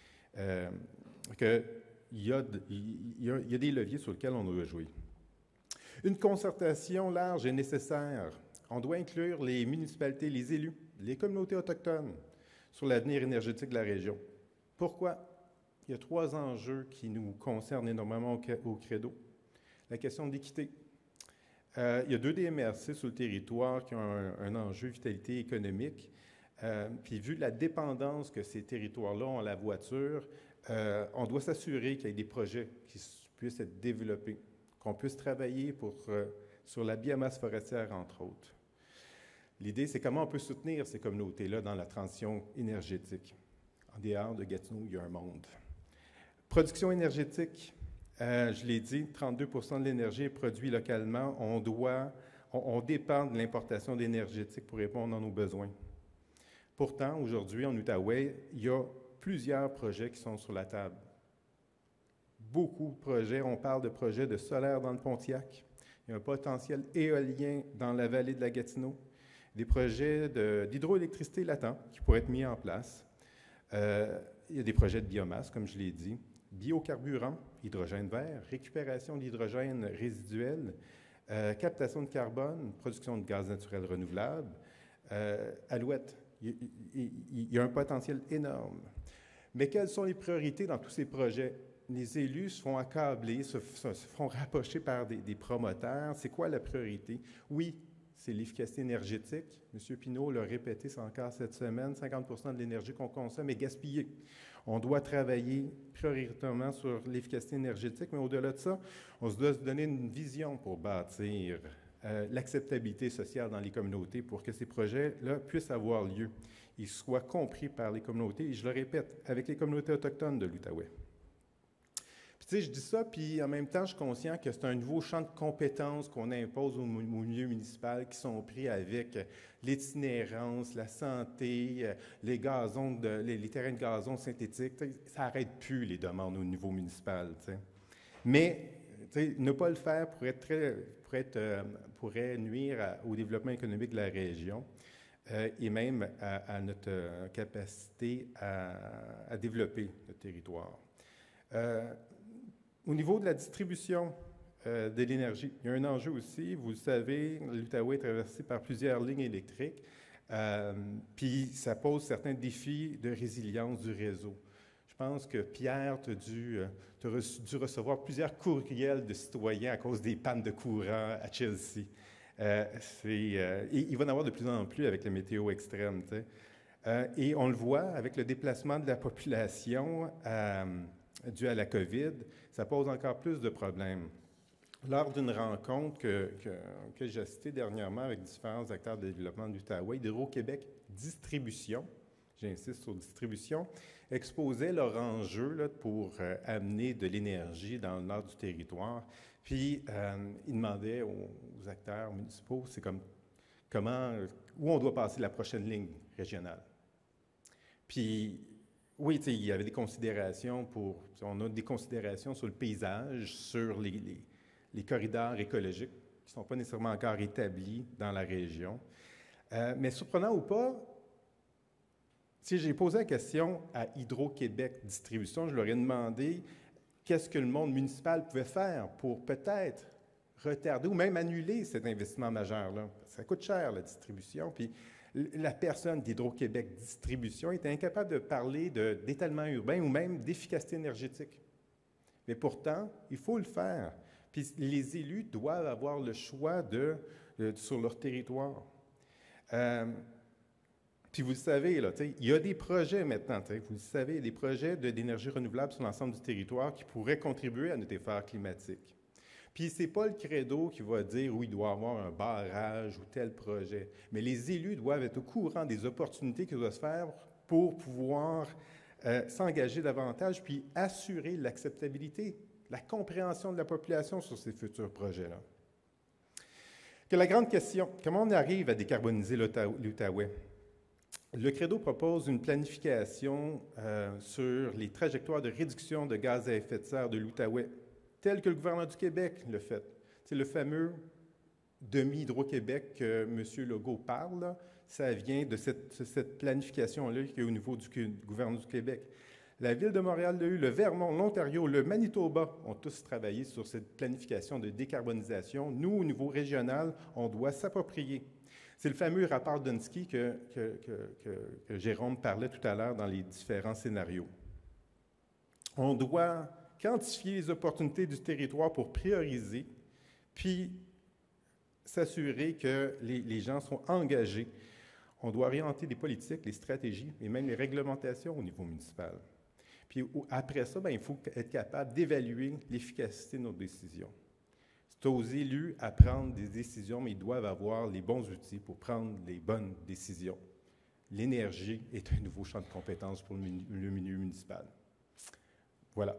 Il y a des leviers sur lesquels on doit jouer. Une concertation large est nécessaire. On doit inclure les municipalités, les élus, les communautés autochtones sur l'avenir énergétique de la région. Pourquoi? Il y a 3 enjeux qui nous concernent énormément au Credo. La question d'équité. Il y a 2 DMRC sur le territoire qui ont un enjeu de vitalité économique. Puis vu la dépendance que ces territoires-là ont à la voiture, on doit s'assurer qu'il y ait des projets qui puissent être développés, qu'on puisse travailler sur la biomasse forestière, entre autres. L'idée, c'est comment on peut soutenir ces communautés-là dans la transition énergétique. En dehors de Gatineau, il y a un monde. Production énergétique, je l'ai dit, 32 % de l'énergie est produite localement. On dépend de l'importation d'énergétique pour répondre à nos besoins. Pourtant, aujourd'hui, en Outaouais, il y a plusieurs projets qui sont sur la table. Beaucoup de projets. On parle de projets de solaire dans le Pontiac. Il y a un potentiel éolien dans la vallée de la Gatineau. Des projets d'hydroélectricité latent qui pourraient être mis en place. Il y a des projets de biomasse, comme je l'ai dit. Biocarburants, hydrogène vert, récupération d'hydrogène résiduel, captation de carbone, production de gaz naturel renouvelable. Alouette, il y a un potentiel énorme. Mais quelles sont les priorités dans tous ces projets? Les élus se font accabler, se font rapprocher par des promoteurs. C'est quoi la priorité? Oui, c'est l'efficacité énergétique. M. Pinault l'a répété encore cette semaine, 50 % de l'énergie qu'on consomme est gaspillée. On doit travailler prioritairement sur l'efficacité énergétique, mais au-delà de ça, on se doit se donner une vision pour bâtir l'acceptabilité sociale dans les communautés pour que ces projets-là puissent avoir lieu et soient compris par les communautés, et je le répète, avec les communautés autochtones de l'Outaouais. Puis tu sais, je dis ça, puis en même temps, je suis conscient que c'est un nouveau champ de compétences qu'on impose au milieu municipal qui sont pris avec l'itinérance, la santé, les gazons, les terrains de gazon synthétiques. Ça n'arrête plus les demandes au niveau municipal, tu sais. Mais ne pas le faire pourrait nuire au développement économique de la région et même à notre capacité à développer le territoire. Au niveau de la distribution de l'énergie, il y a un enjeu aussi. Vous le savez, l'Outaouais est traversé par plusieurs lignes électriques, puis ça pose certains défis de résilience du réseau. Je pense que Pierre, tu as dû recevoir plusieurs courriels de citoyens à cause des pannes de courant à Chelsea. Il va en avoir de plus en plus avec la météo extrême. Et on le voit avec le déplacement de la population dû à la COVID, ça pose encore plus de problèmes. Lors d'une rencontre que j'ai assistée dernièrement avec différents acteurs de développement de l'Outaouais, Hydro-Québec Distribution, j'insiste sur distribution, exposaient leurs enjeux là, pour amener de l'énergie dans le nord du territoire. Puis, ils demandaient aux acteurs municipaux, c'est où on doit passer la prochaine ligne régionale. Puis, oui, il y avait des considérations on a des considérations sur le paysage, sur les corridors écologiques qui ne sont pas nécessairement encore établis dans la région. Mais surprenant ou pas, si j'ai posé la question à Hydro-Québec Distribution, je leur ai demandé qu'est-ce que le monde municipal pouvait faire pour peut-être retarder ou même annuler cet investissement majeur-là. Ça coûte cher, la distribution. Puis la personne d'Hydro-Québec Distribution était incapable de parler d'étalement urbain ou même d'efficacité énergétique. Mais pourtant, il faut le faire. Puis les élus doivent avoir le choix sur leur territoire. Puis vous le savez, là, il y a des projets maintenant, vous le savez, il y a des projets d'énergie renouvelable sur l'ensemble du territoire qui pourraient contribuer à notre effort climatique. Puis ce n'est pas le credo qui va dire oui, il doit y avoir un barrage ou tel projet, mais les élus doivent être au courant des opportunités qui doivent se faire pour pouvoir s'engager davantage puis assurer l'acceptabilité, la compréhension de la population sur ces futurs projets-là. Que la grande question, comment on arrive à décarboniser l'Outaouais? Le Credo propose une planification sur les trajectoires de réduction de gaz à effet de serre de l'Outaouais, tel que le gouvernement du Québec le fait. C'est le fameux demi-Hydro-Québec que M. Legault parle, là, ça vient de cette planification-là qui est au niveau du gouvernement du Québec. La Ville de Montréal l'a eu, le Vermont, l'Ontario, le Manitoba ont tous travaillé sur cette planification de décarbonisation. Nous, au niveau régional, on doit s'approprier. C'est le fameux rapport Dunsky que Jérôme parlait tout à l'heure dans les différents scénarios. On doit quantifier les opportunités du territoire pour prioriser, puis s'assurer que les gens sont engagés. On doit orienter les politiques, les stratégies et même les réglementations au niveau municipal. Puis après ça, il faut être capable d'évaluer l'efficacité de nos décisions. C'est aux élus à prendre des décisions, mais ils doivent avoir les bons outils pour prendre les bonnes décisions. L'énergie est un nouveau champ de compétences pour le milieu municipal. Voilà.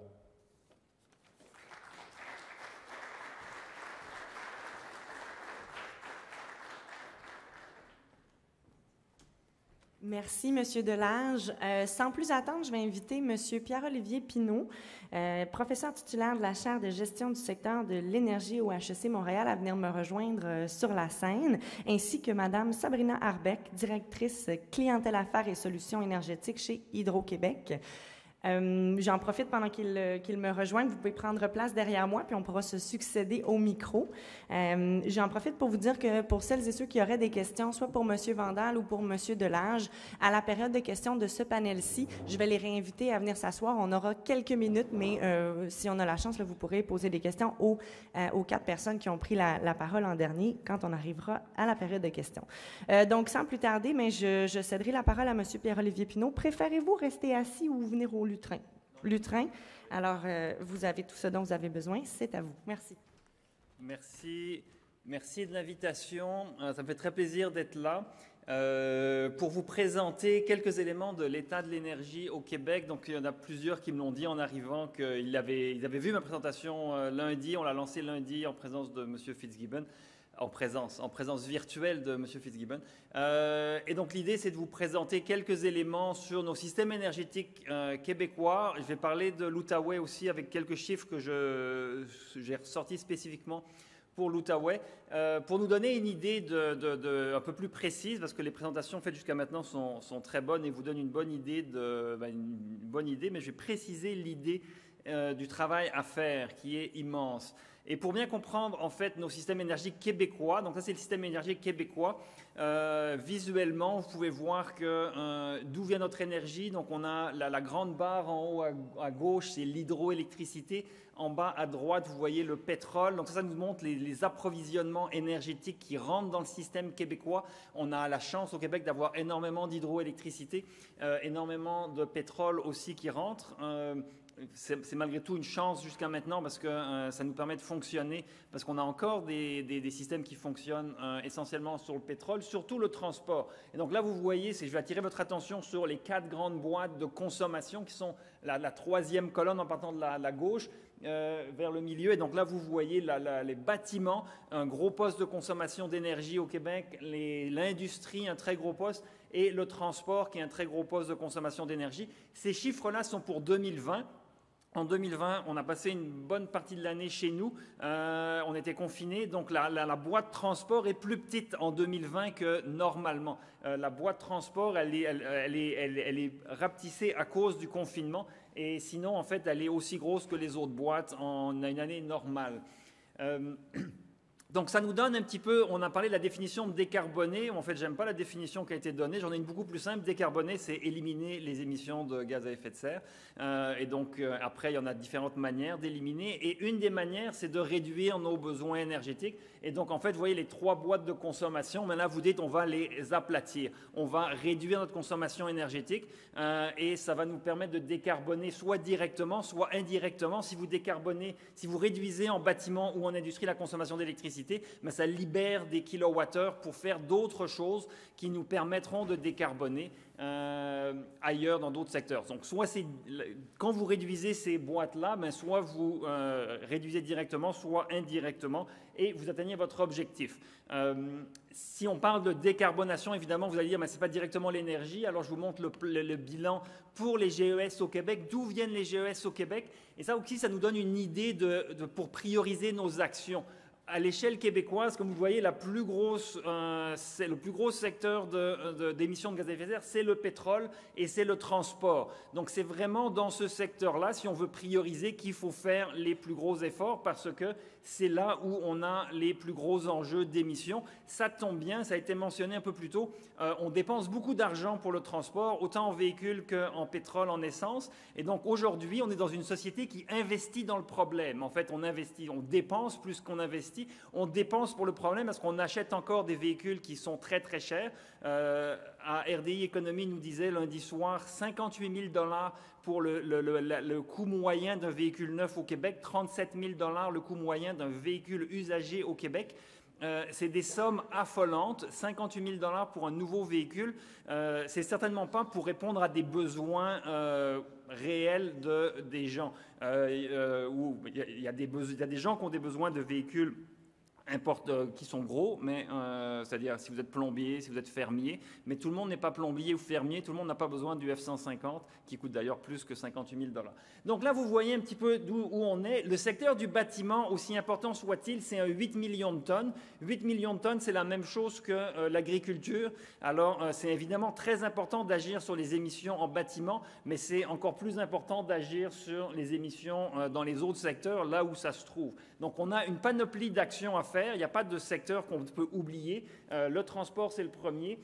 Merci, M. Delage. Sans plus attendre, je vais inviter M. Pierre-Olivier Pinault, professeur titulaire de la chaire de gestion du secteur de l'énergie au HEC Montréal, à venir me rejoindre sur la scène, ainsi que Mme Sabrina Arbeck, directrice clientèle affaires et solutions énergétiques chez Hydro-Québec. J'en profite pendant qu'il me rejoigne. Vous pouvez prendre place derrière moi, puis on pourra se succéder au micro. J'en profite pour vous dire que pour celles et ceux qui auraient des questions, soit pour M. Vandal ou pour M. Delage, à la période de questions de ce panel-ci, je vais les réinviter à venir s'asseoir. On aura quelques minutes, mais si on a la chance, là, vous pourrez poser des questions aux 4 personnes qui ont pris la parole en dernier quand on arrivera à la période de questions. Donc, sans plus tarder, mais je céderai la parole à M. Pierre-Olivier Pinault. Préférez-vous rester assis ou venir au lutrin? Lutrin. Alors, vous avez tout ce dont vous avez besoin. C'est à vous. Merci. Merci. Merci de l'invitation. Ça me fait très plaisir d'être là pour vous présenter quelques éléments de l'état de l'énergie au Québec. Donc, il y en a plusieurs qui me l'ont dit en arrivant qu'ils avaient vu ma présentation lundi. On l'a lancée lundi en présence de M. Fitzgibbon. En présence virtuelle de M. Fitzgibbon. Et donc l'idée, c'est de vous présenter quelques éléments sur nos systèmes énergétiques québécois. Je vais parler de l'Outaouais aussi avec quelques chiffres que j'ai ressortis spécifiquement pour l'Outaouais, pour nous donner une idée un peu plus précise, parce que les présentations faites jusqu'à maintenant sont très bonnes et vous donnent une bonne idée, mais je vais préciser l'idée du travail à faire qui est immense. Et pour bien comprendre, en fait, nos systèmes énergétiques québécois, donc ça, c'est le système énergétique québécois. Visuellement, vous pouvez voir d'où vient notre énergie. Donc, on a la grande barre en haut à gauche, c'est l'hydroélectricité. En bas à droite, vous voyez le pétrole. Donc, ça nous montre les approvisionnements énergétiques qui rentrent dans le système québécois. On a la chance au Québec d'avoir énormément d'hydroélectricité, énormément de pétrole aussi qui rentre. C'est malgré tout une chance jusqu'à maintenant parce que ça nous permet de fonctionner, parce qu'on a encore des systèmes qui fonctionnent essentiellement sur le pétrole, surtout le transport. Et donc là, vous voyez, je vais attirer votre attention sur les 4 grandes boîtes de consommation qui sont la troisième colonne en partant de la gauche vers le milieu. Et donc là, vous voyez les bâtiments, un gros poste de consommation d'énergie au Québec, l'industrie, un très gros poste, et le transport qui est un très gros poste de consommation d'énergie. Ces chiffres-là sont pour 2020. En 2020, on a passé une bonne partie de l'année chez nous. On était confinés, donc la boîte transport est plus petite en 2020 que normalement. La boîte transport, elle est rapetissée à cause du confinement. Et sinon, en fait, elle est aussi grosse que les autres boîtes en une année normale. Donc, ça nous donne un petit peu, on a parlé de la définition de décarboner. En fait, j'aime pas la définition qui a été donnée. J'en ai une beaucoup plus simple. Décarboner, c'est éliminer les émissions de gaz à effet de serre. Et donc, après, il y en a différentes manières d'éliminer. Et une des manières, c'est de réduire nos besoins énergétiques. Et donc, en fait, vous voyez les 3 boîtes de consommation. Maintenant, vous dites, on va les aplatir. On va réduire notre consommation énergétique. Et ça va nous permettre de décarboner soit directement, soit indirectement. Si vous décarbonez, si vous réduisez en bâtiment ou en industrie la consommation d'électricité, mais ça libère des kilowattheures pour faire d'autres choses qui nous permettront de décarboner ailleurs dans d'autres secteurs. Donc, soit quand vous réduisez ces boîtes-là, soit vous réduisez directement, soit indirectement, et vous atteignez votre objectif. Si on parle de décarbonation, évidemment, vous allez dire, mais ce n'est pas directement l'énergie. Alors, je vous montre le bilan pour les GES au Québec. D'où viennent les GES au Québec? Et ça aussi, ça nous donne une idée pour prioriser nos actions. À l'échelle québécoise, comme vous voyez, le plus gros secteur d'émissions de gaz à effet de serre, c'est le pétrole et c'est le transport. Donc, c'est vraiment dans ce secteur-là, si on veut prioriser, qu'il faut faire les plus gros efforts parce que c'est là où on a les plus gros enjeux d'émissions. Ça tombe bien, ça a été mentionné un peu plus tôt. On dépense beaucoup d'argent pour le transport, autant en véhicules qu'en pétrole, en essence. Et donc, aujourd'hui, on est dans une société qui investit dans le problème. En fait, on dépense plus qu'on investit. On dépense pour le problème parce qu'on achète encore des véhicules qui sont très, très chers. À RDI Économie nous disait lundi soir 58 000 $ pour le coût moyen d'un véhicule neuf au Québec, 37 000 $ le coût moyen d'un véhicule usagé au Québec. C'est des sommes affolantes, 58 000 $ pour un nouveau véhicule. C'est certainement pas pour répondre à des besoins réels des gens. Il y a des gens qui ont des besoins de véhicules qui sont gros, mais c'est-à-dire si vous êtes plombier, si vous êtes fermier, mais tout le monde n'est pas plombier ou fermier, tout le monde n'a pas besoin du F-150, qui coûte d'ailleurs plus que 58 000 $. Donc là, vous voyez un petit peu où on est. Le secteur du bâtiment, aussi important soit-il, c'est un 8 millions de tonnes. 8 millions de tonnes, c'est la même chose que l'agriculture. Alors, c'est évidemment très important d'agir sur les émissions en bâtiment, mais c'est encore plus important d'agir sur les émissions dans les autres secteurs, là où ça se trouve. Donc, on a une panoplie d'actions à faire. Il n'y a pas de secteur qu'on peut oublier. Le transport, c'est le premier.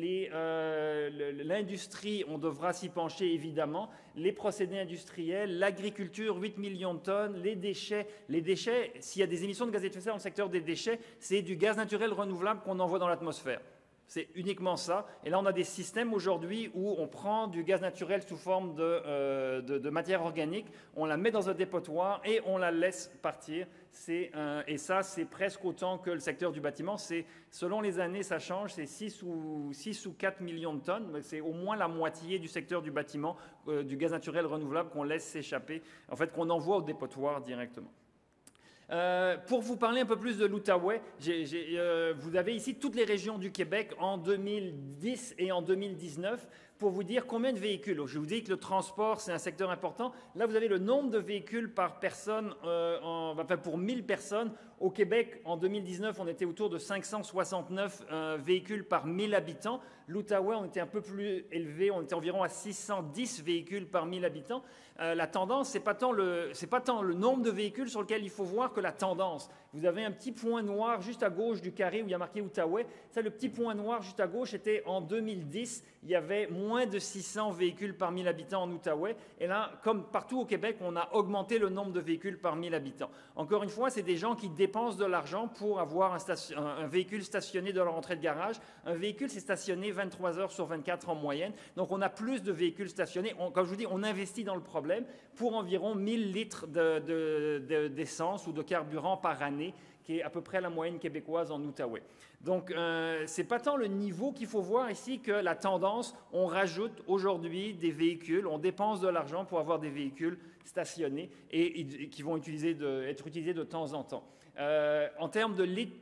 L'industrie, on devra s'y pencher évidemment. Les procédés industriels, l'agriculture, 8 millions de tonnes, les déchets. Les déchets, s'il y a des émissions de gaz à effet de serre dans le secteur des déchets, c'est du gaz naturel renouvelable qu'on envoie dans l'atmosphère. C'est uniquement ça. Et là, on a des systèmes aujourd'hui où on prend du gaz naturel sous forme de matière organique, on la met dans un dépotoir et on la laisse partir. Et ça, c'est presque autant que le secteur du bâtiment. Selon les années, ça change. C'est 6 ou 4 millions de tonnes. C'est au moins la moitié du secteur du bâtiment, du gaz naturel renouvelable qu'on laisse s'échapper, en fait, qu'on envoie au dépotoir directement. Pour vous parler un peu plus de l'Outaouais, vous avez ici toutes les régions du Québec en 2010 et en 2019 pour vous dire combien de véhicules. Je vous dis que le transport, c'est un secteur important. Là, vous avez le nombre de véhicules par personne, pour 1000 personnes. Au Québec, en 2019, on était autour de 569 véhicules par 1000 habitants. L'Outaouais, on était un peu plus élevé, on était environ à 610 véhicules par 1000 habitants. La tendance, ce n'est pas tant le nombre de véhicules sur lequel il faut voir que la tendance. Vous avez un petit point noir juste à gauche du carré où il y a marqué Outaouais. Ça, le petit point noir juste à gauche était en 2010. Il y avait moins de 600 véhicules par 1000 habitants en Outaouais. Et là, comme partout au Québec, on a augmenté le nombre de véhicules par 1000 habitants. Encore une fois, c'est des gens qui dépensent de l'argent pour avoir un véhicule stationné dans leur entrée de garage. Un véhicule, c'est stationné 23 heures sur 24 en moyenne. Donc, on a plus de véhicules stationnés. Comme je vous dis, on investit dans le problème pour environ 1000 litres d'essence ou de carburant par année, qui est à peu près la moyenne québécoise en Outaouais. Donc, ce n'est pas tant le niveau qu'il faut voir ici que la tendance. On rajoute aujourd'hui des véhicules, on dépense de l'argent pour avoir des véhicules stationnés et qui vont être utilisés de temps en temps. En termes de litres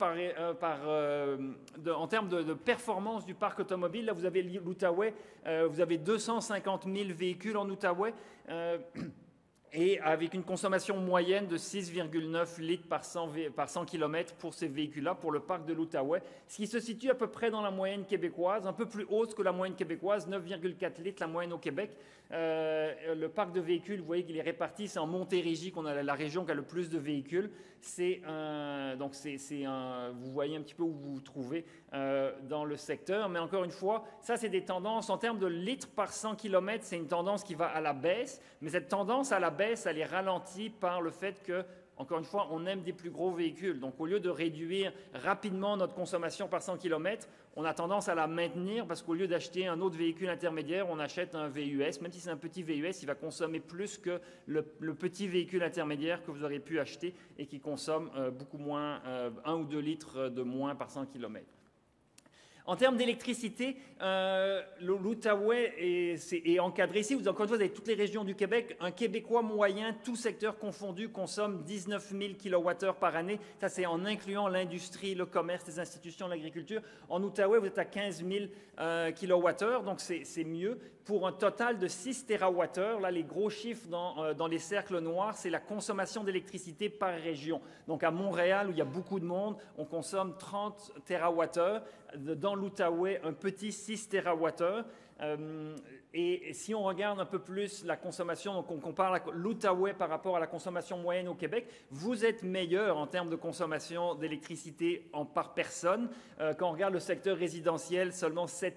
en termes de performance du parc automobile, là vous avez l'Outaouais, vous avez 250 000 véhicules en Outaouais. Et avec une consommation moyenne de 6,9 litres par 100 km pour ces véhicules-là, pour le parc de l'Outaouais, ce qui se situe à peu près dans la moyenne québécoise, un peu plus haute que la moyenne québécoise, 9,4 litres la moyenne au Québec. Le parc de véhicules, vous voyez qu'il est réparti, c'est en Montérégie qu'on a la région qui a le plus de véhicules. Vous voyez un petit peu où vous vous trouvez dans le secteur. Mais encore une fois, ça, c'est des tendances. En termes de litres par 100 km, c'est une tendance qui va à la baisse. Mais cette tendance à la baisse, elle est ralentie par le fait que, encore une fois, on aime des plus gros véhicules. Donc, au lieu de réduire rapidement notre consommation par 100 km, on a tendance à la maintenir parce qu'au lieu d'acheter un autre véhicule intermédiaire, on achète un VUS. Même si c'est un petit VUS, il va consommer plus que le petit véhicule intermédiaire que vous aurez pu acheter et qui consomme beaucoup moins, 1 ou 2 litres de moins par 100 km. En termes d'électricité, l'Outaouais est encadré ici. Encore une fois, vous avez toutes les régions du Québec. Un Québécois moyen, tout secteur confondu, consomme 19 000 kWh par année. Ça, c'est en incluant l'industrie, le commerce, les institutions, l'agriculture. En Outaouais, vous êtes à 15 000 kWh, donc c'est mieux. Pour un total de 6 TWh, là, les gros chiffres dans les cercles noirs, c'est la consommation d'électricité par région. Donc, à Montréal, où il y a beaucoup de monde, on consomme 30 TWh. Dans l'Outaouais, un petit 6 TWh. Et si on regarde un peu plus la consommation, donc on compare l'Outaouais par rapport à la consommation moyenne au Québec, vous êtes meilleur en termes de consommation d'électricité par personne. Quand on regarde le secteur résidentiel, seulement 7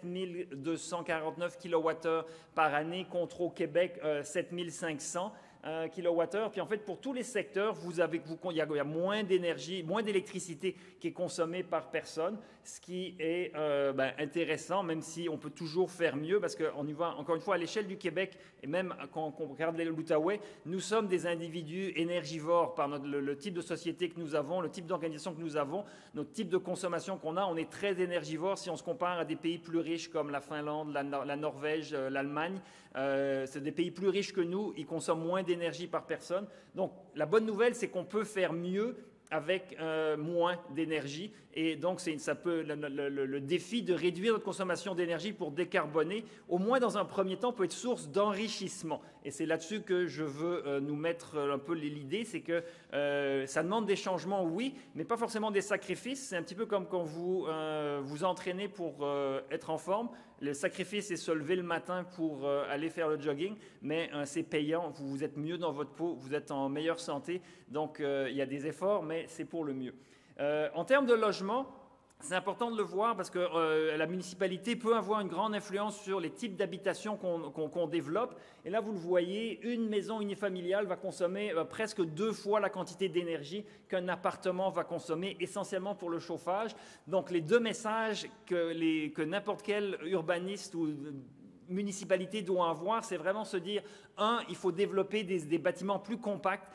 249 kWh par année contre au Québec 7 500 kWh. Puis en fait, pour tous les secteurs, il y a moins d'énergie, moins d'électricité qui est consommée par personne, ce qui est intéressant, même si on peut toujours faire mieux, parce qu'on y va, encore une fois, à l'échelle du Québec, et même quand on regarde l'Outaouais, nous sommes des individus énergivores par le type de société que nous avons, le type d'organisation que nous avons, notre type de consommation qu'on a. On est très énergivore si on se compare à des pays plus riches comme la Finlande, la Norvège, l'Allemagne. C'est des pays plus riches que nous, ils consomment moins d'énergie par personne. Donc, la bonne nouvelle, c'est qu'on peut faire mieux avec moins d'énergie. Et donc, le défi de réduire notre consommation d'énergie pour décarboner, au moins dans un premier temps, peut être source d'enrichissement. Et c'est là-dessus que je veux nous mettre un peu l'idée, c'est que ça demande des changements, oui, mais pas forcément des sacrifices. C'est un petit peu comme quand vous vous entraînez pour être en forme. Le sacrifice, c'est se lever le matin pour aller faire le jogging, mais c'est payant. Vous êtes mieux dans votre peau, vous êtes en meilleure santé. Donc, il y a des efforts, mais c'est pour le mieux. En termes de logement, C'est important de le voir parce que la municipalité peut avoir une grande influence sur les types d'habitations qu'on développe. Et là, vous le voyez, une maison unifamiliale va consommer presque 2 fois la quantité d'énergie qu'un appartement va consommer, essentiellement pour le chauffage. Donc, les 2 messages que n'importe quel urbaniste ou municipalité doit avoir, c'est vraiment se dire, il faut développer des bâtiments plus compacts.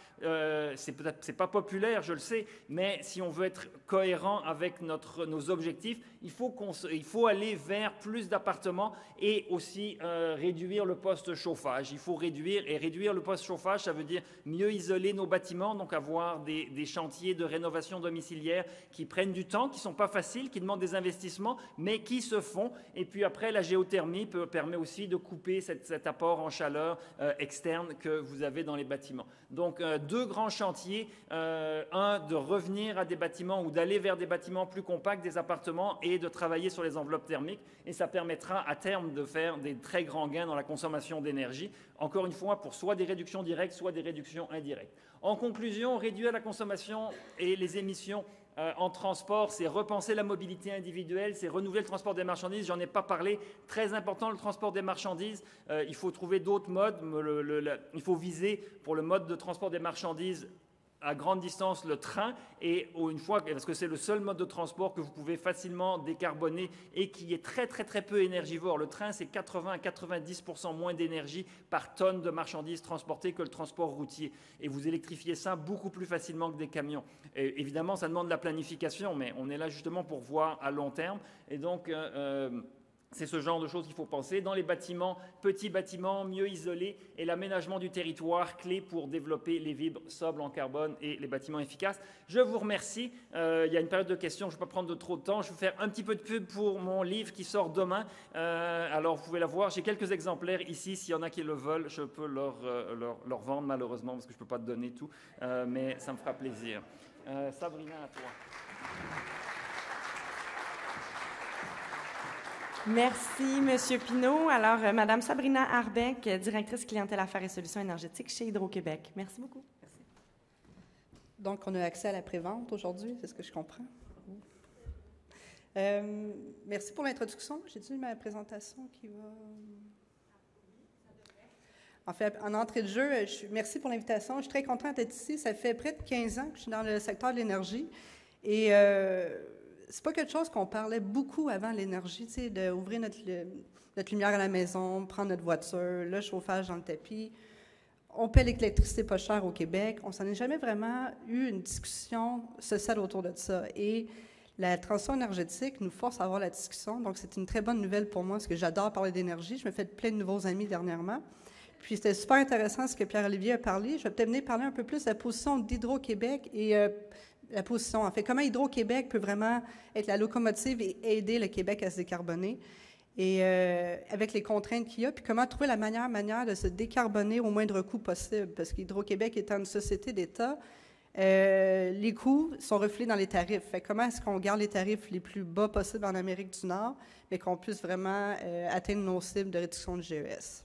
C'est pas populaire, je le sais, mais si on veut être cohérent avec nos objectifs, il faut aller vers plus d'appartements et aussi réduire le poste chauffage. Il faut réduire le poste chauffage, ça veut dire mieux isoler nos bâtiments, donc avoir des chantiers de rénovation domiciliaire qui prennent du temps, qui ne sont pas faciles, qui demandent des investissements, mais qui se font. Et puis après, la géothermie permet aussi de couper cet apport en chaleur externe que vous avez dans les bâtiments. Donc, 2 grands chantiers. Un, de revenir à des bâtiments ou d'aller vers des bâtiments plus compacts, des appartements, et de travailler sur les enveloppes thermiques. Et ça permettra à terme de faire des très grands gains dans la consommation d'énergie. Encore une fois, pour soit des réductions directes, soit des réductions indirectes. En conclusion, réduire la consommation et les émissions en transport, c'est repenser la mobilité individuelle, c'est renouveler le transport des marchandises. J'en ai pas parlé. Très important, le transport des marchandises. Il faut trouver d'autres modes. Il faut viser pour le mode de transport des marchandises à grande distance le train, et une fois, parce que c'est le seul mode de transport que vous pouvez facilement décarboner et qui est très très très peu énergivore. Le train, c'est 80 à 90% moins d'énergie par tonne de marchandises transportées que le transport routier. Et vous électrifiez ça beaucoup plus facilement que des camions. Et évidemment, ça demande de la planification, mais on est là justement pour voir à long terme. Et donc, c'est ce genre de choses qu'il faut penser. Dans les bâtiments, petits bâtiments, mieux isolés, et l'aménagement du territoire, clé pour développer les villes sobres en carbone et les bâtiments efficaces. Je vous remercie. Il y a une période de questions, je ne vais pas prendre trop de temps. Je vais faire un petit peu de pub pour mon livre qui sort demain. Alors, vous pouvez la voir. J'ai quelques exemplaires ici. S'il y en a qui le veulent, je peux leur vendre, malheureusement, parce que je ne peux pas te donner tout. Mais ça me fera plaisir. Sabrina, à toi. Merci, Monsieur Pinault. Alors, Madame Sabrina Arbeck, directrice clientèle affaires et solutions énergétiques chez Hydro-Québec. Merci beaucoup. Merci. Donc, on a accès à la prévente aujourd'hui, c'est ce que je comprends. Merci pour l'introduction. J'ai-tu ma présentation qui va... En fait, en entrée de jeu, merci pour l'invitation. Je suis très contente d'être ici. Ça fait près de 15 ans que je suis dans le secteur de l'énergie. Et c'est pas quelque chose qu'on parlait beaucoup avant, l'énergie, tu sais, d'ouvrir notre lumière à la maison, prendre notre voiture, le chauffage dans le tapis. On paie l'électricité pas cher au Québec. On s'en est jamais vraiment eu une discussion sociale autour de ça. Et la transition énergétique nous force à avoir la discussion. Donc, c'est une très bonne nouvelle pour moi, parce que j'adore parler d'énergie. Je me fais plein de nouveaux amis dernièrement. Puis, c'était super intéressant ce que Pierre-Olivier a parlé. Je vais peut-être venir parler un peu plus de la position d'Hydro-Québec et la position, en fait, comment Hydro-Québec peut vraiment être la locomotive et aider le Québec à se décarboner, et avec les contraintes qu'il y a, puis comment trouver la manière de se décarboner au moindre coût possible, parce qu'Hydro-Québec étant une société d'État, les coûts sont reflétés dans les tarifs. Fait comment est-ce qu'on garde les tarifs les plus bas possibles en Amérique du Nord, mais qu'on puisse vraiment atteindre nos cibles de réduction de GES?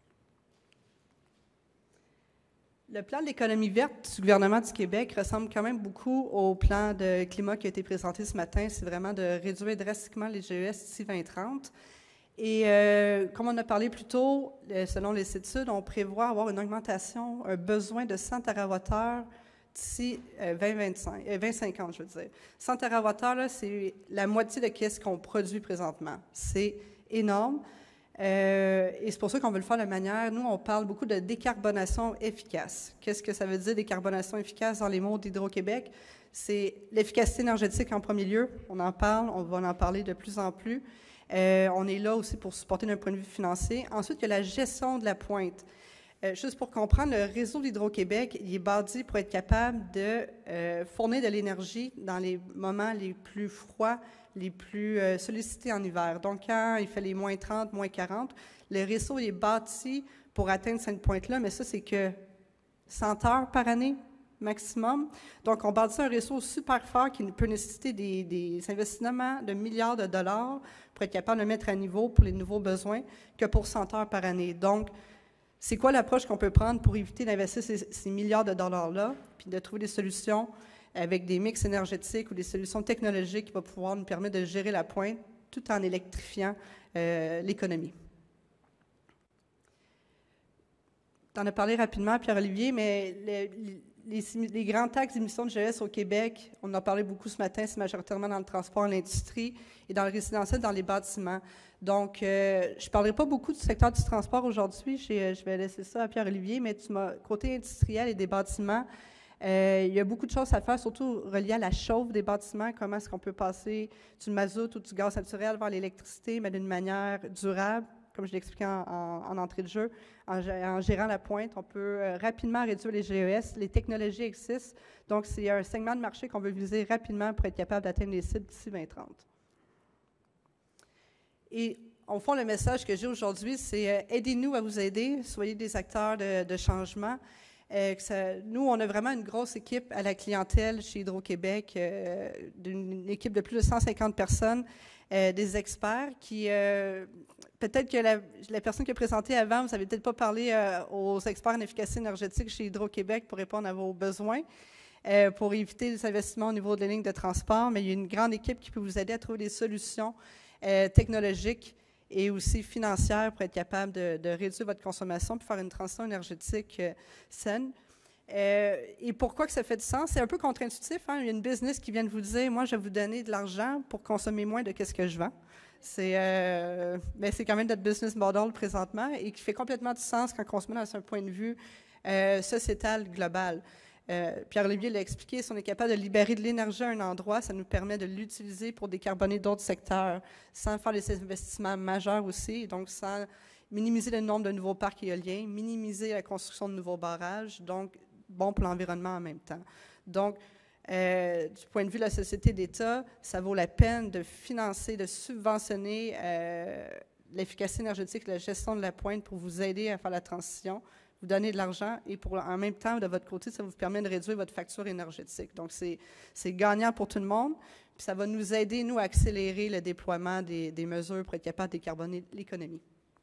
Le plan de l'économie verte du gouvernement du Québec ressemble quand même beaucoup au plan de climat qui a été présenté ce matin. C'est vraiment de réduire drastiquement les GES d'ici 2030. Et comme on a parlé plus tôt, selon les études, on prévoit avoir une augmentation, un besoin de 100 TWh d'ici 2050, je veux dire. 100 TWh, c'est la moitié de ce qu'on produit présentement. C'est énorme. Et c'est pour ça qu'on veut le faire de manière, nous, on parle beaucoup de décarbonation efficace. Qu'est-ce que ça veut dire, décarbonation efficace, dans les mots d'Hydro-Québec? C'est l'efficacité énergétique en premier lieu. On en parle, on va en parler de plus en plus. On est là aussi pour supporter d'un point de vue financier. Ensuite, il y a la gestion de la pointe. Juste pour comprendre, le réseau d'Hydro-Québec, il est bâti pour être capable de fournir de l'énergie dans les moments les plus froids, les plus sollicités en hiver. Donc, quand il fait les moins 30, moins 40, le réseau il est bâti pour atteindre cette pointe-là, mais ça, c'est que 100 heures par année maximum. Donc, on bâtit un réseau super fort qui peut nécessiter des investissements de milliards de dollars pour être capable de mettre à niveau pour les nouveaux besoins que pour 100 heures par année. Donc, c'est quoi l'approche qu'on peut prendre pour éviter d'investir ces milliards de dollars-là, puis de trouver des solutions avec des mix énergétiques ou des solutions technologiques qui vont pouvoir nous permettre de gérer la pointe tout en électrifiant l'économie. Tu en as parlé rapidement, Pierre-Olivier, mais les grands taxes d'émissions de GES au Québec, on en a parlé beaucoup ce matin, c'est majoritairement dans le transport, l'industrie et dans le résidentiel, dans les bâtiments. Donc, je ne parlerai pas beaucoup du secteur du transport aujourd'hui, je vais laisser ça à Pierre-Olivier, mais côté industriel et des bâtiments, il y a beaucoup de choses à faire, surtout reliées à la chauffe des bâtiments, comment est-ce qu'on peut passer du mazout ou du gaz naturel vers l'électricité, mais d'une manière durable, comme je l'ai expliqué en entrée de jeu, en gérant la pointe. On peut rapidement réduire les GES. Les technologies existent, donc c'est un segment de marché qu'on veut viser rapidement pour être capable d'atteindre les cibles d'ici 2030. Et au fond, le message que j'ai aujourd'hui, c'est aidez-nous à vous aider, soyez des acteurs de changement. Nous, on a vraiment une grosse équipe à la clientèle chez Hydro-Québec, une équipe de plus de 150 personnes, des experts qui, peut-être que la personne qui a présenté avant, vous n'avez peut-être pas parlé aux experts en efficacité énergétique chez Hydro-Québec pour répondre à vos besoins, pour éviter les investissements au niveau des lignes de transport, mais il y a une grande équipe qui peut vous aider à trouver des solutions technologiques et aussi financières pour être capable de réduire votre consommation pour faire une transition énergétique saine. Et pourquoi que ça fait du sens? C'est un peu contre-intuitif. Hein? Il y a une business qui vient de vous dire, moi, je vais vous donner de l'argent pour consommer moins de ce que je vends. Mais c'est quand même notre business model présentement et qui fait complètement du sens quand on se met dans un point de vue sociétal global. Pierre-Olivier l'a expliqué, si on est capable de libérer de l'énergie à un endroit, ça nous permet de l'utiliser pour décarboner d'autres secteurs, sans faire des investissements majeurs aussi, donc sans minimiser le nombre de nouveaux parcs éoliens, minimiser la construction de nouveaux barrages, donc bon pour l'environnement en même temps. Donc, du point de vue de la société d'État, ça vaut la peine de financer, de subventionner l'efficacité énergétique, la gestion de la pointe pour vous aider à faire la transition, vous donner de l'argent et en même temps, de votre côté, ça vous permet de réduire votre facture énergétique. Donc, c'est gagnant pour tout le monde. Puis ça va nous aider, nous, à accélérer le déploiement des mesures pour être capable de décarboner l'économie.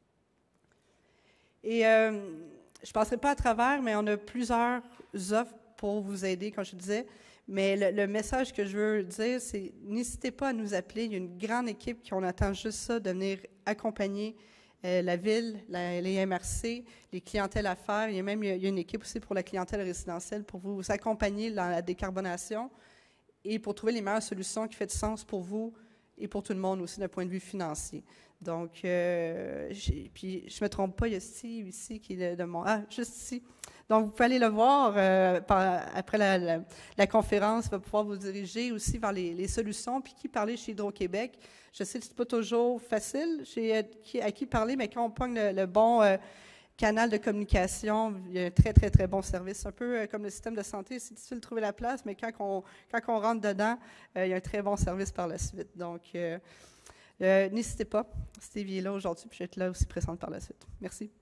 Et je ne passerai pas à travers, mais on a plusieurs offres pour vous aider, comme je disais. Mais le message que je veux dire, c'est n'hésitez pas à nous appeler. Il y a une grande équipe qui, on attend juste ça, de venir accompagner la ville, les MRC, les clientèles affaires. Il y a une équipe aussi pour la clientèle résidentielle pour vous accompagner dans la décarbonation et pour trouver les meilleures solutions qui font du sens pour vous et pour tout le monde aussi d'un point de vue financier. Donc, puis je ne me trompe pas, il y a Steve ici qui est de mon... Ah, juste ici. Donc, vous pouvez aller le voir après la conférence, il va pouvoir vous diriger aussi vers les solutions, puis qui parler chez Hydro-Québec. Je sais que ce n'est pas toujours facile à qui parler, mais quand on pogne le bon canal de communication, il y a un très, très, très bon service. Un peu comme le système de santé, c'est difficile de trouver la place, mais quand on rentre dedans, il y a un très bon service par la suite. Donc, n'hésitez pas. Stevie est là aujourd'hui, puis je vais être là aussi présente par la suite. Merci.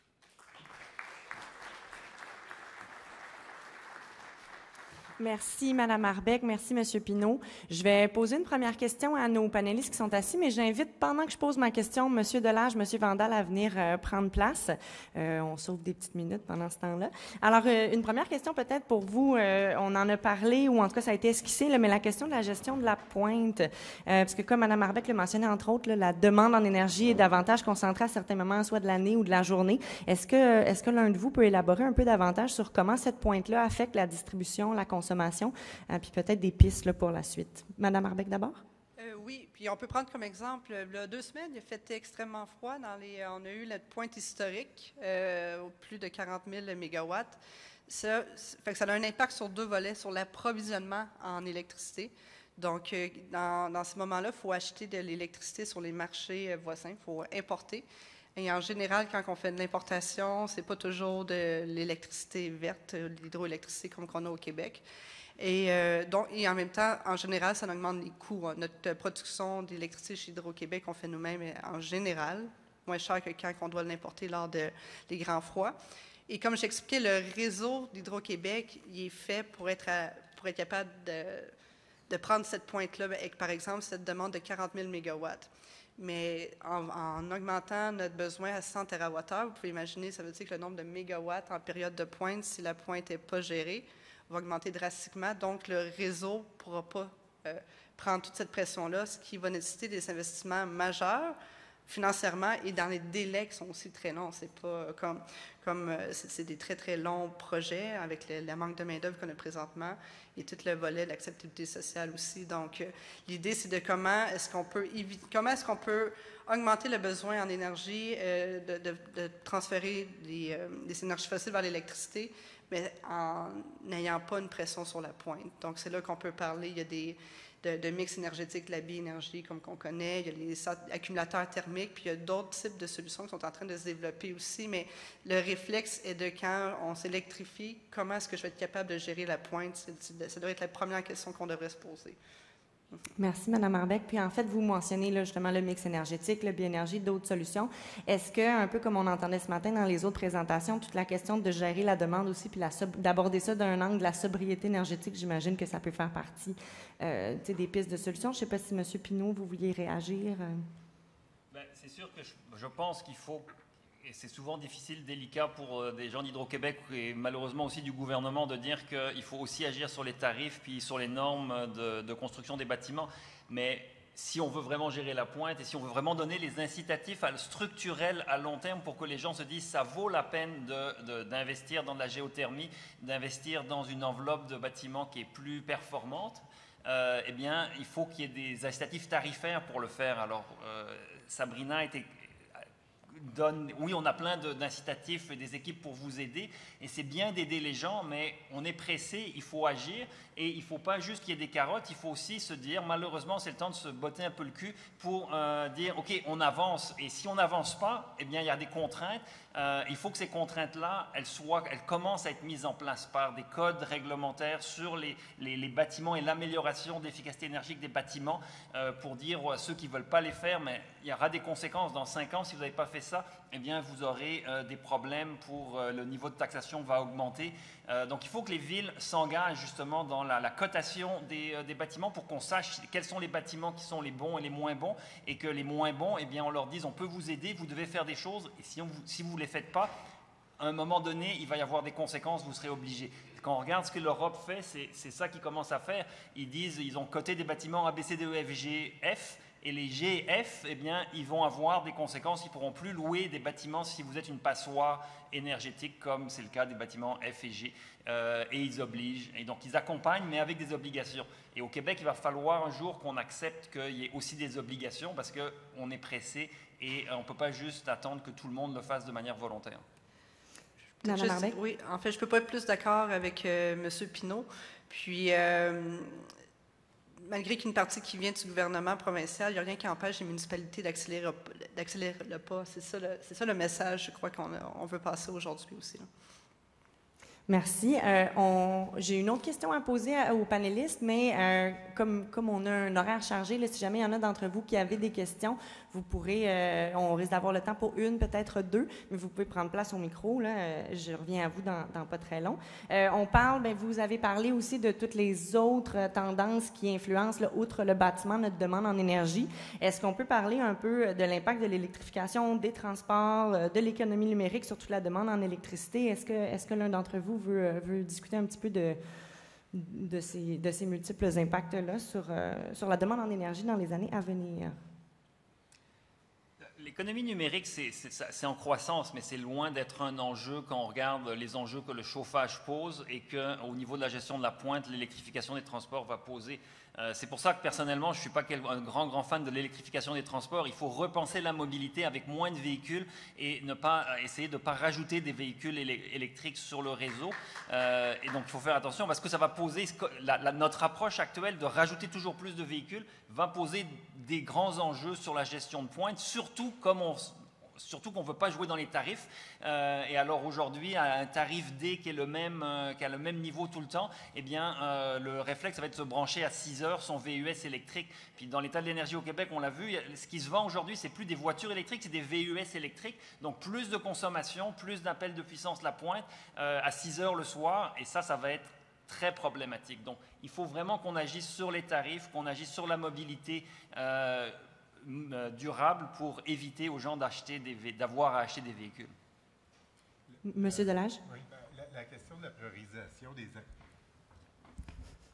Merci, Mme Arbeck. Merci, M. Pinault. Je vais poser une première question à nos panélistes qui sont assis, mais j'invite, pendant que je pose ma question, M. Delage, M. Vandal à venir prendre place. On sauve des petites minutes pendant ce temps-là. Alors, une première question peut-être pour vous. On en a parlé, ou en tout cas, ça a été esquissé, là, mais la question de la gestion de la pointe. Parce que comme Mme Arbeck l'a mentionné, entre autres, là, la demande en énergie est davantage concentrée à certains moments, soit de l'année ou de la journée. Est-ce que l'un de vous peut élaborer un peu davantage sur comment cette pointe-là affecte la distribution, la consommation, puis peut-être des pistes là, pour la suite. Madame Arbeck d'abord? Oui, puis on peut prendre comme exemple, il y a 2 semaines, il a fait extrêmement froid. On a eu la pointe historique, plus de 40 000 mégawatts. Ça a un impact sur 2 volets, sur l'approvisionnement en électricité. Donc, dans ce moment-là, il faut acheter de l'électricité sur les marchés voisins, il faut importer. Et en général, quand on fait de l'importation, ce n'est pas toujours de l'électricité verte, de l'hydroélectricité comme qu'on a au Québec. Et en même temps, en général, ça augmente les coûts. Notre production d'électricité chez Hydro-Québec, on fait nous-mêmes en général, moins cher que quand on doit l'importer lors des grands froids. Et comme j'expliquais, le réseau d'Hydro-Québec, il est fait pour être capable de prendre cette pointe-là, avec, par exemple, cette demande de 40 000 mégawatts. Mais en augmentant notre besoin à 100 TWh, vous pouvez imaginer, ça veut dire que le nombre de mégawatts en période de pointe, si la pointe n'est pas gérée, va augmenter drastiquement. Donc, le réseau ne pourra pas prendre toute cette pression-là, ce qui va nécessiter des investissements majeurs financièrement et dans les délais qui sont aussi très longs. C'est pas c'est des très, très longs projets avec le manque de main-d'œuvre qu'on a présentement et tout le volet de l'acceptabilité sociale aussi. Donc, l'idée, c'est de comment est-ce qu'on peut augmenter le besoin en énergie, de transférer des énergies fossiles vers l'électricité, mais en n'ayant pas une pression sur la pointe. Donc, c'est là qu'on peut parler. Il y a de mix énergétique, la biénergie, comme qu'on connaît. Il y a les accumulateurs thermiques, puis il y a d'autres types de solutions qui sont en train de se développer aussi. Mais le réflexe est de quand on s'électrifie, comment est-ce que je vais être capable de gérer la pointe? Ça doit être la première question qu'on devrait se poser. Merci, Mme Arbeck. Puis, en fait, vous mentionnez là, justement le mix énergétique, le biénergie, d'autres solutions. Est-ce que, un peu comme on entendait ce matin dans les autres présentations, toute la question de gérer la demande aussi, puis d'aborder ça d'un angle de la sobriété énergétique, j'imagine que ça peut faire partie des pistes de solutions. Je ne sais pas si M. Pinault, vous vouliez réagir. Ben, c'est sûr que je pense qu'il faut... Et c'est souvent difficile, délicat pour des gens d'Hydro-Québec et malheureusement aussi du gouvernement de dire qu'il faut aussi agir sur les tarifs puis sur les normes de construction des bâtiments. Mais si on veut vraiment gérer la pointe et si on veut vraiment donner les incitatifs structurels à long terme pour que les gens se disent ça vaut la peine d'investir dans de la géothermie, d'investir dans une enveloppe de bâtiments qui est plus performante, eh bien, il faut qu'il y ait des incitatifs tarifaires pour le faire. Alors, Sabrina oui, on a plein d'incitatifs et des équipes pour vous aider, et c'est bien d'aider les gens, mais on est pressé, il faut agir, et il ne faut pas juste qu'il y ait des carottes, il faut aussi se dire, malheureusement, c'est le temps de se botter un peu le cul pour dire, OK, on avance, et si on n'avance pas, eh bien, il y a des contraintes. Il faut que ces contraintes-là, elles commencent à être mises en place par des codes réglementaires sur les bâtiments et l'amélioration d'efficacité énergétique des bâtiments pour dire à ceux qui ne veulent pas les faire, mais il y aura des conséquences. Dans 5 ans, si vous n'avez pas fait ça, eh bien, vous aurez des problèmes pour le niveau de taxation va augmenter. Donc, il faut que les villes s'engagent justement dans la cotation des bâtiments pour qu'on sache quels sont les bâtiments qui sont les bons et les moins bons, et que les moins bons, eh bien, on leur dise on peut vous aider, vous devez faire des choses, et si vous ne les faites pas, à un moment donné, il va y avoir des conséquences, vous serez obligés. Quand on regarde ce que l'Europe fait, c'est ça qu'ils commencent à faire. Ils ont coté des bâtiments A, B, C, D, E, F, G, F, et les G et F, eh bien, ils vont avoir des conséquences. Ils ne pourront plus louer des bâtiments si vous êtes une passoire énergétique, comme c'est le cas des bâtiments F et G. Et ils obligent. Et donc, ils accompagnent, mais avec des obligations. Et au Québec, il va falloir un jour qu'on accepte qu'il y ait aussi des obligations, parce qu'on est pressé et on ne peut pas juste attendre que tout le monde le fasse de manière volontaire. Oui, en fait, je ne peux pas être plus d'accord avec M. Pinault. Puis, malgré qu'une partie qui vient du gouvernement provincial, il n'y a rien qui empêche les municipalités d'accélérer le pas. C'est ça le message, je crois, qu'on veut passer aujourd'hui aussi. Là. Merci. J'ai une autre question à poser aux panélistes, mais comme on a un horaire chargé, là, si jamais il y en a d'entre vous qui avez des questions, vous pourrez, on risque d'avoir le temps pour une, peut-être deux, mais vous pouvez prendre place au micro. Là, je reviens à vous dans pas très long. Vous avez parlé aussi de toutes les autres tendances qui influencent, là, outre le bâtiment, notre demande en énergie. Est-ce qu'on peut parler un peu de l'impact de l'électrification des transports, de l'économie numérique sur toute la demande en électricité? Est-ce que l'un d'entre vous veut discuter un petit peu de ces multiples impacts-là sur la demande en énergie dans les années à venir? L'économie numérique, c'est en croissance, mais c'est loin d'être un enjeu quand on regarde les enjeux que le chauffage pose et qu'au niveau de la gestion de la pointe, l'électrification des transports va poser. C'est pour ça que personnellement, je ne suis pas un grand fan de l'électrification des transports. Il faut repenser la mobilité avec moins de véhicules et essayer de ne pas rajouter des véhicules électriques sur le réseau. Et donc, il faut faire attention parce que ça va poser... notre approche actuelle de rajouter toujours plus de véhicules va poser des grands enjeux sur la gestion de pointe, surtout qu'on ne veut pas jouer dans les tarifs. Et alors aujourd'hui, à un tarif D qui a le même niveau tout le temps, eh bien, le réflexe, ça va être de se brancher à 6 heures son VUS électrique. Puis dans l'état de l'énergie au Québec, on l'a vu, ce qui se vend aujourd'hui, c'est plus des voitures électriques, c'est des VUS électriques. Donc plus de consommation, plus d'appels de puissance la pointe à 6 heures le soir. Et ça va être très problématique. Donc il faut vraiment qu'on agisse sur les tarifs, qu'on agisse sur la mobilité durable pour éviter aux gens d'avoir à acheter des véhicules. Monsieur Delage? Oui, la question de la priorisation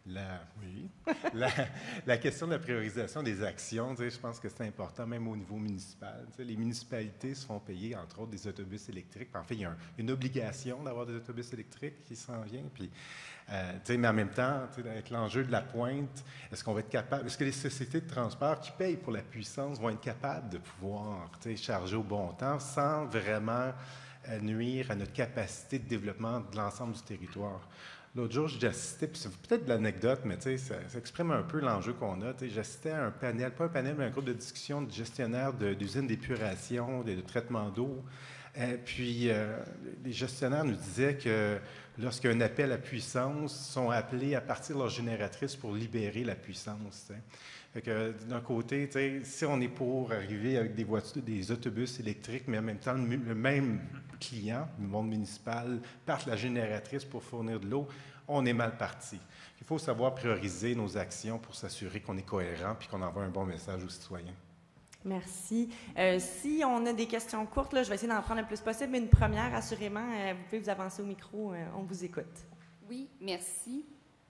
La question de la priorisation des actions, je pense que c'est important, même au niveau municipal. Les municipalités se font payer, entre autres, des autobus électriques. En fait, il y a une obligation d'avoir des autobus électriques qui s'en vient. Puis, mais en même temps, avec l'enjeu de la pointe, est-ce que les sociétés de transport qui payent pour la puissance vont être capables de pouvoir charger au bon temps sans vraiment nuire à notre capacité de développement de l'ensemble du territoire? L'autre jour, j'ai assisté, puis c'est peut-être de l'anecdote, mais ça exprime un peu l'enjeu qu'on a. J'assistais à un panel, pas un panel, mais un groupe de discussion de gestionnaires d'usines d'épuration, de traitement d'eau. Puis, les gestionnaires nous disaient que lorsqu'il y a un appel à puissance, ils sont appelés à partir de leur génératrice pour libérer la puissance. Fait que, d'un côté, si on est pour arriver avec des voitures, des autobus électriques, mais en même temps, le même client, le monde municipal, parte la génératrice pour fournir de l'eau, on est mal parti. Il faut savoir prioriser nos actions pour s'assurer qu'on est cohérent puis qu'on envoie un bon message aux citoyens. Merci. Si on a des questions courtes, là, je vais essayer d'en prendre le plus possible, mais une première, assurément, vous pouvez vous avancer au micro, on vous écoute. Oui, merci.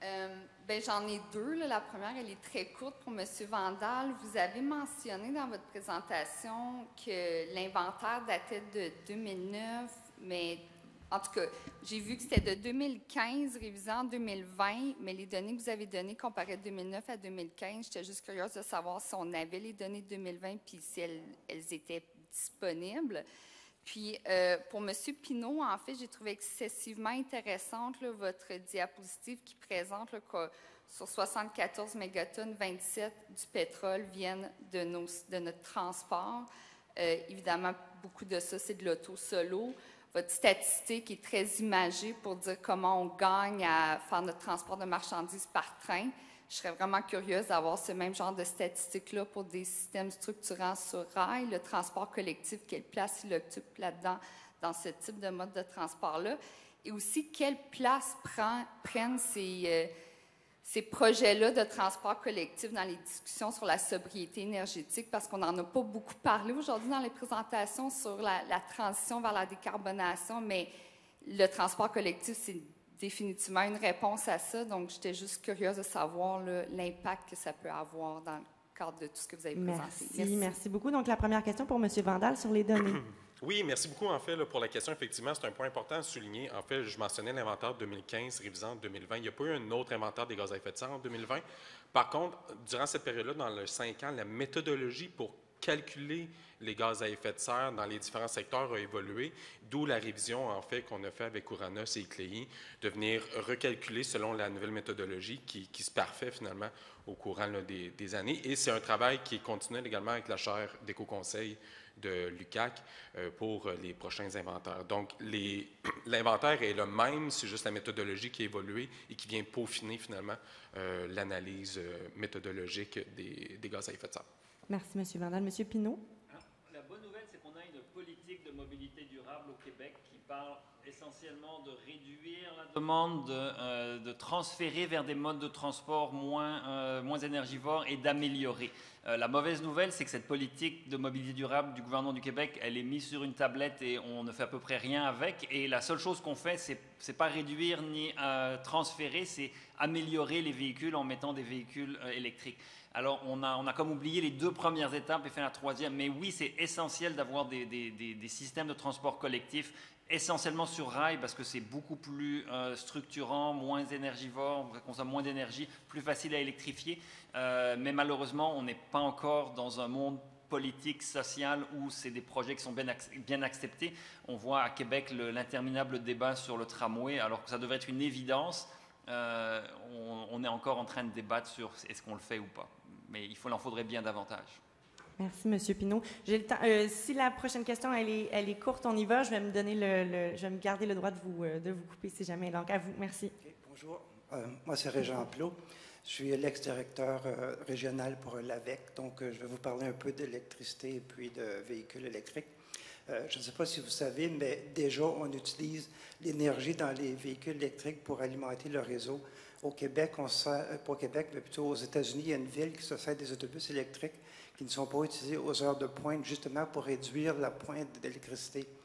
J'en ai deux. Là. La première, elle est très courte pour M. Vandal. Vous avez mentionné dans votre présentation que l'inventaire datait de 2009, mais en tout cas, j'ai vu que c'était de 2015, révisé en 2020, mais les données que vous avez données comparaient de 2009 à 2015. J'étais juste curieuse de savoir si on avait les données de 2020 puis si elles étaient disponibles. Puis, pour M. Pinault, en fait, j'ai trouvé excessivement intéressante là, votre diapositive qui présente là, que sur 74 mégatonnes, 27 du pétrole viennent de notre transport. Évidemment, beaucoup de ça, c'est de l'auto-solo. Votre statistique est très imagée pour dire comment on gagne à faire notre transport de marchandises par train. Je serais vraiment curieuse d'avoir ce même genre de statistiques-là pour des systèmes structurants sur rail, le transport collectif, quelle place il occupe là-dedans, dans ce type de mode de transport-là. Et aussi, quelle place prennent ces projets-là de transport collectif dans les discussions sur la sobriété énergétique, parce qu'on n'en a pas beaucoup parlé aujourd'hui dans les présentations sur la transition vers la décarbonation, mais le transport collectif, c'est définitivement une réponse à ça. Donc, j'étais juste curieuse de savoir l'impact que ça peut avoir dans le cadre de tout ce que vous avez présenté. Merci beaucoup. Donc, la première question pour M. Vandal sur les données. Oui, merci beaucoup, en fait, là, pour la question. Effectivement, c'est un point important à souligner. En fait, je mentionnais l'inventaire 2015, révisant 2020. Il n'y a pas eu un autre inventaire des gaz à effet de serre en 2020. Par contre, durant cette période-là, dans les 5 ans, la méthodologie pour calculer les gaz à effet de serre dans les différents secteurs a évolué, d'où la révision, en fait, qu'on a fait avec Ouranos et ICLEI, de venir recalculer selon la nouvelle méthodologie qui se parfait, finalement, au courant là, des années. Et c'est un travail qui est continuel également avec la chaire d'Éco-Conseil de l'UQAC pour les prochains inventaires. Donc, l'inventaire est le même, c'est juste la méthodologie qui a évolué et qui vient peaufiner, finalement, l'analyse méthodologique des gaz à effet de serre. Merci, M. Vandal. M. Pinault? La bonne nouvelle, c'est qu'on a une politique de mobilité durable au Québec qui parle essentiellement de réduire la demande, de transférer vers des modes de transport moins énergivores et d'améliorer. La mauvaise nouvelle, c'est que cette politique de mobilité durable du gouvernement du Québec, elle est mise sur une tablette et on ne fait à peu près rien avec. Et la seule chose qu'on fait, c'est pas réduire ni transférer, c'est améliorer les véhicules en mettant des véhicules électriques. Alors, on a comme oublié les 2 premières étapes et fait la 3e. Mais oui, c'est essentiel d'avoir des systèmes de transport collectif, essentiellement sur rail, parce que c'est beaucoup plus structurant, moins énergivore, on consomme moins d'énergie, plus facile à électrifier. Mais malheureusement, on n'est pas encore dans un monde politique, social, où c'est des projets qui sont bien acceptés. On voit à Québec l'interminable débat sur le tramway, alors que ça devrait être une évidence. On est encore en train de débattre sur est-ce qu'on le fait ou pas. Mais il en faudrait bien davantage. Merci, M. Pinault. J'ai le temps. Si la prochaine question elle est courte, on y va. Je vais me garder le droit de vous couper si jamais. Donc, à vous. Merci. Okay, bonjour. Moi, c'est Régent Plot. Je suis l'ex-directeur régional pour l'AVEC. Donc, je vais vous parler un peu d'électricité et puis de véhicules électriques. Je ne sais pas si vous savez, mais déjà, on utilise l'énergie dans les véhicules électriques pour alimenter le réseau. Au Québec, pas au Québec, mais plutôt aux États-Unis, il y a une ville qui se sert des autobus électriques qui ne sont pas utilisés aux heures de pointe, justement pour réduire la pointe d'électricité.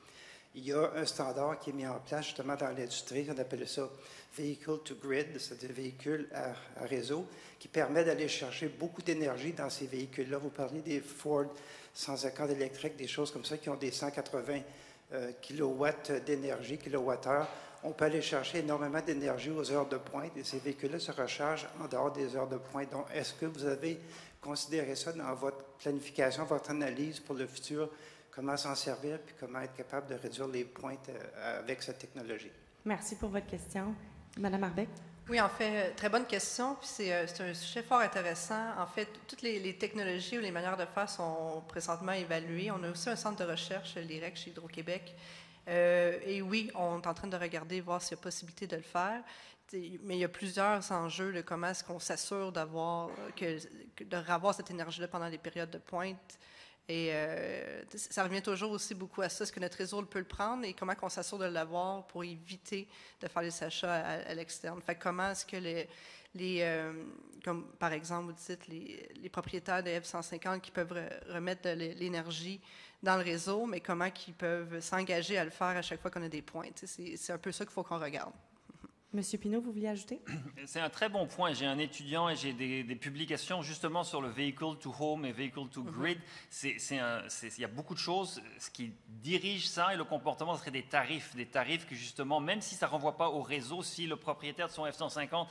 il y a un standard qui est mis en place justement dans l'industrie, on appelle ça Vehicle to Grid, c'est-à-dire véhicule à réseau, qui permet d'aller chercher beaucoup d'énergie dans ces véhicules-là. Vous parlez des Ford 150 électriques, des choses comme ça qui ont des 180 kilowatts d'énergie, kilowattheure. On peut aller chercher énormément d'énergie aux heures de pointe et ces véhicules-là se rechargent en dehors des heures de pointe. Donc, est-ce que vous avez considéré ça dans votre planification, votre analyse pour le futur? Comment s'en servir puis comment être capable de réduire les pointes avec cette technologie? Merci pour votre question. Madame Arbeck? Oui, en fait, très bonne question. Puis c'est un sujet fort intéressant. En fait, toutes les technologies ou les manières de faire sont présentement évaluées. On a aussi un centre de recherche, l'IREC, chez Hydro-Québec. Et oui, on est en train de regarder, voir s'il y a possibilité de le faire. Mais il y a plusieurs enjeux de comment est-ce qu'on s'assure de revoir cette énergie-là pendant les périodes de pointe. Et ça revient toujours aussi beaucoup à ça. Est-ce que notre réseau peut le prendre et comment on s'assure de l'avoir pour éviter de faire les achats à l'externe? Fait que comment est-ce que comme par exemple, vous dites, les propriétaires de F-150 qui peuvent remettre de l'énergie dans le réseau, mais comment ils peuvent s'engager à le faire à chaque fois qu'on a des pointes? C'est un peu ça qu'il faut qu'on regarde. Monsieur Pinault, vous vouliez ajouter? C'est un très bon point. J'ai un étudiant et j'ai des publications justement sur le Vehicle to Home et Vehicle to Grid. Il y a beaucoup de choses. Ce qui dirige ça et le comportement, ce serait des tarifs que justement, même si ça ne renvoie pas au réseau, si le propriétaire de son F-150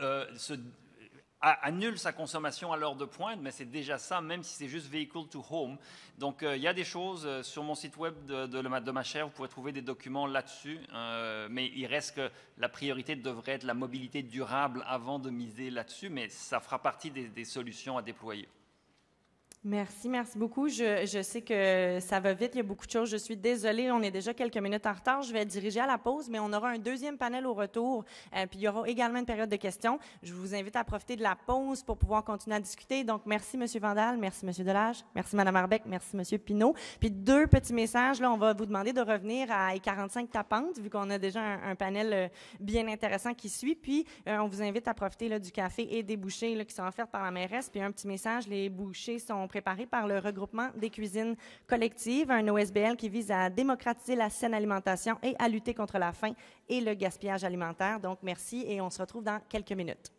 annule sa consommation à l'heure de pointe, mais c'est déjà ça, même si c'est juste Vehicle to Home. Donc, il y a des choses sur mon site web de ma chaire, vous pourrez trouver des documents là-dessus, mais il reste que la priorité devrait être la mobilité durable avant de miser là-dessus, mais ça fera partie des solutions à déployer. Merci beaucoup. Je sais que ça va vite, il y a beaucoup de choses. Je suis désolée, on est déjà quelques minutes en retard. Je vais diriger à la pause, mais on aura un deuxième panel au retour. Puis il y aura également une période de questions. Je vous invite à profiter de la pause pour pouvoir continuer à discuter. Donc, merci M. Vandal, merci M. Delage, merci Mme Arbeck, merci M. Pinault. Puis deux petits messages. Là, on va vous demander de revenir à 45 tapantes, vu qu'on a déjà un panel bien intéressant qui suit. Puis, on vous invite à profiter là, du café et des bouchées là, qui sont offertes par la mairesse. Puis un petit message, les bouchées sont préparé par le regroupement des cuisines collectives, un OSBL qui vise à démocratiser la saine alimentation et à lutter contre la faim et le gaspillage alimentaire. Donc, merci et on se retrouve dans quelques minutes.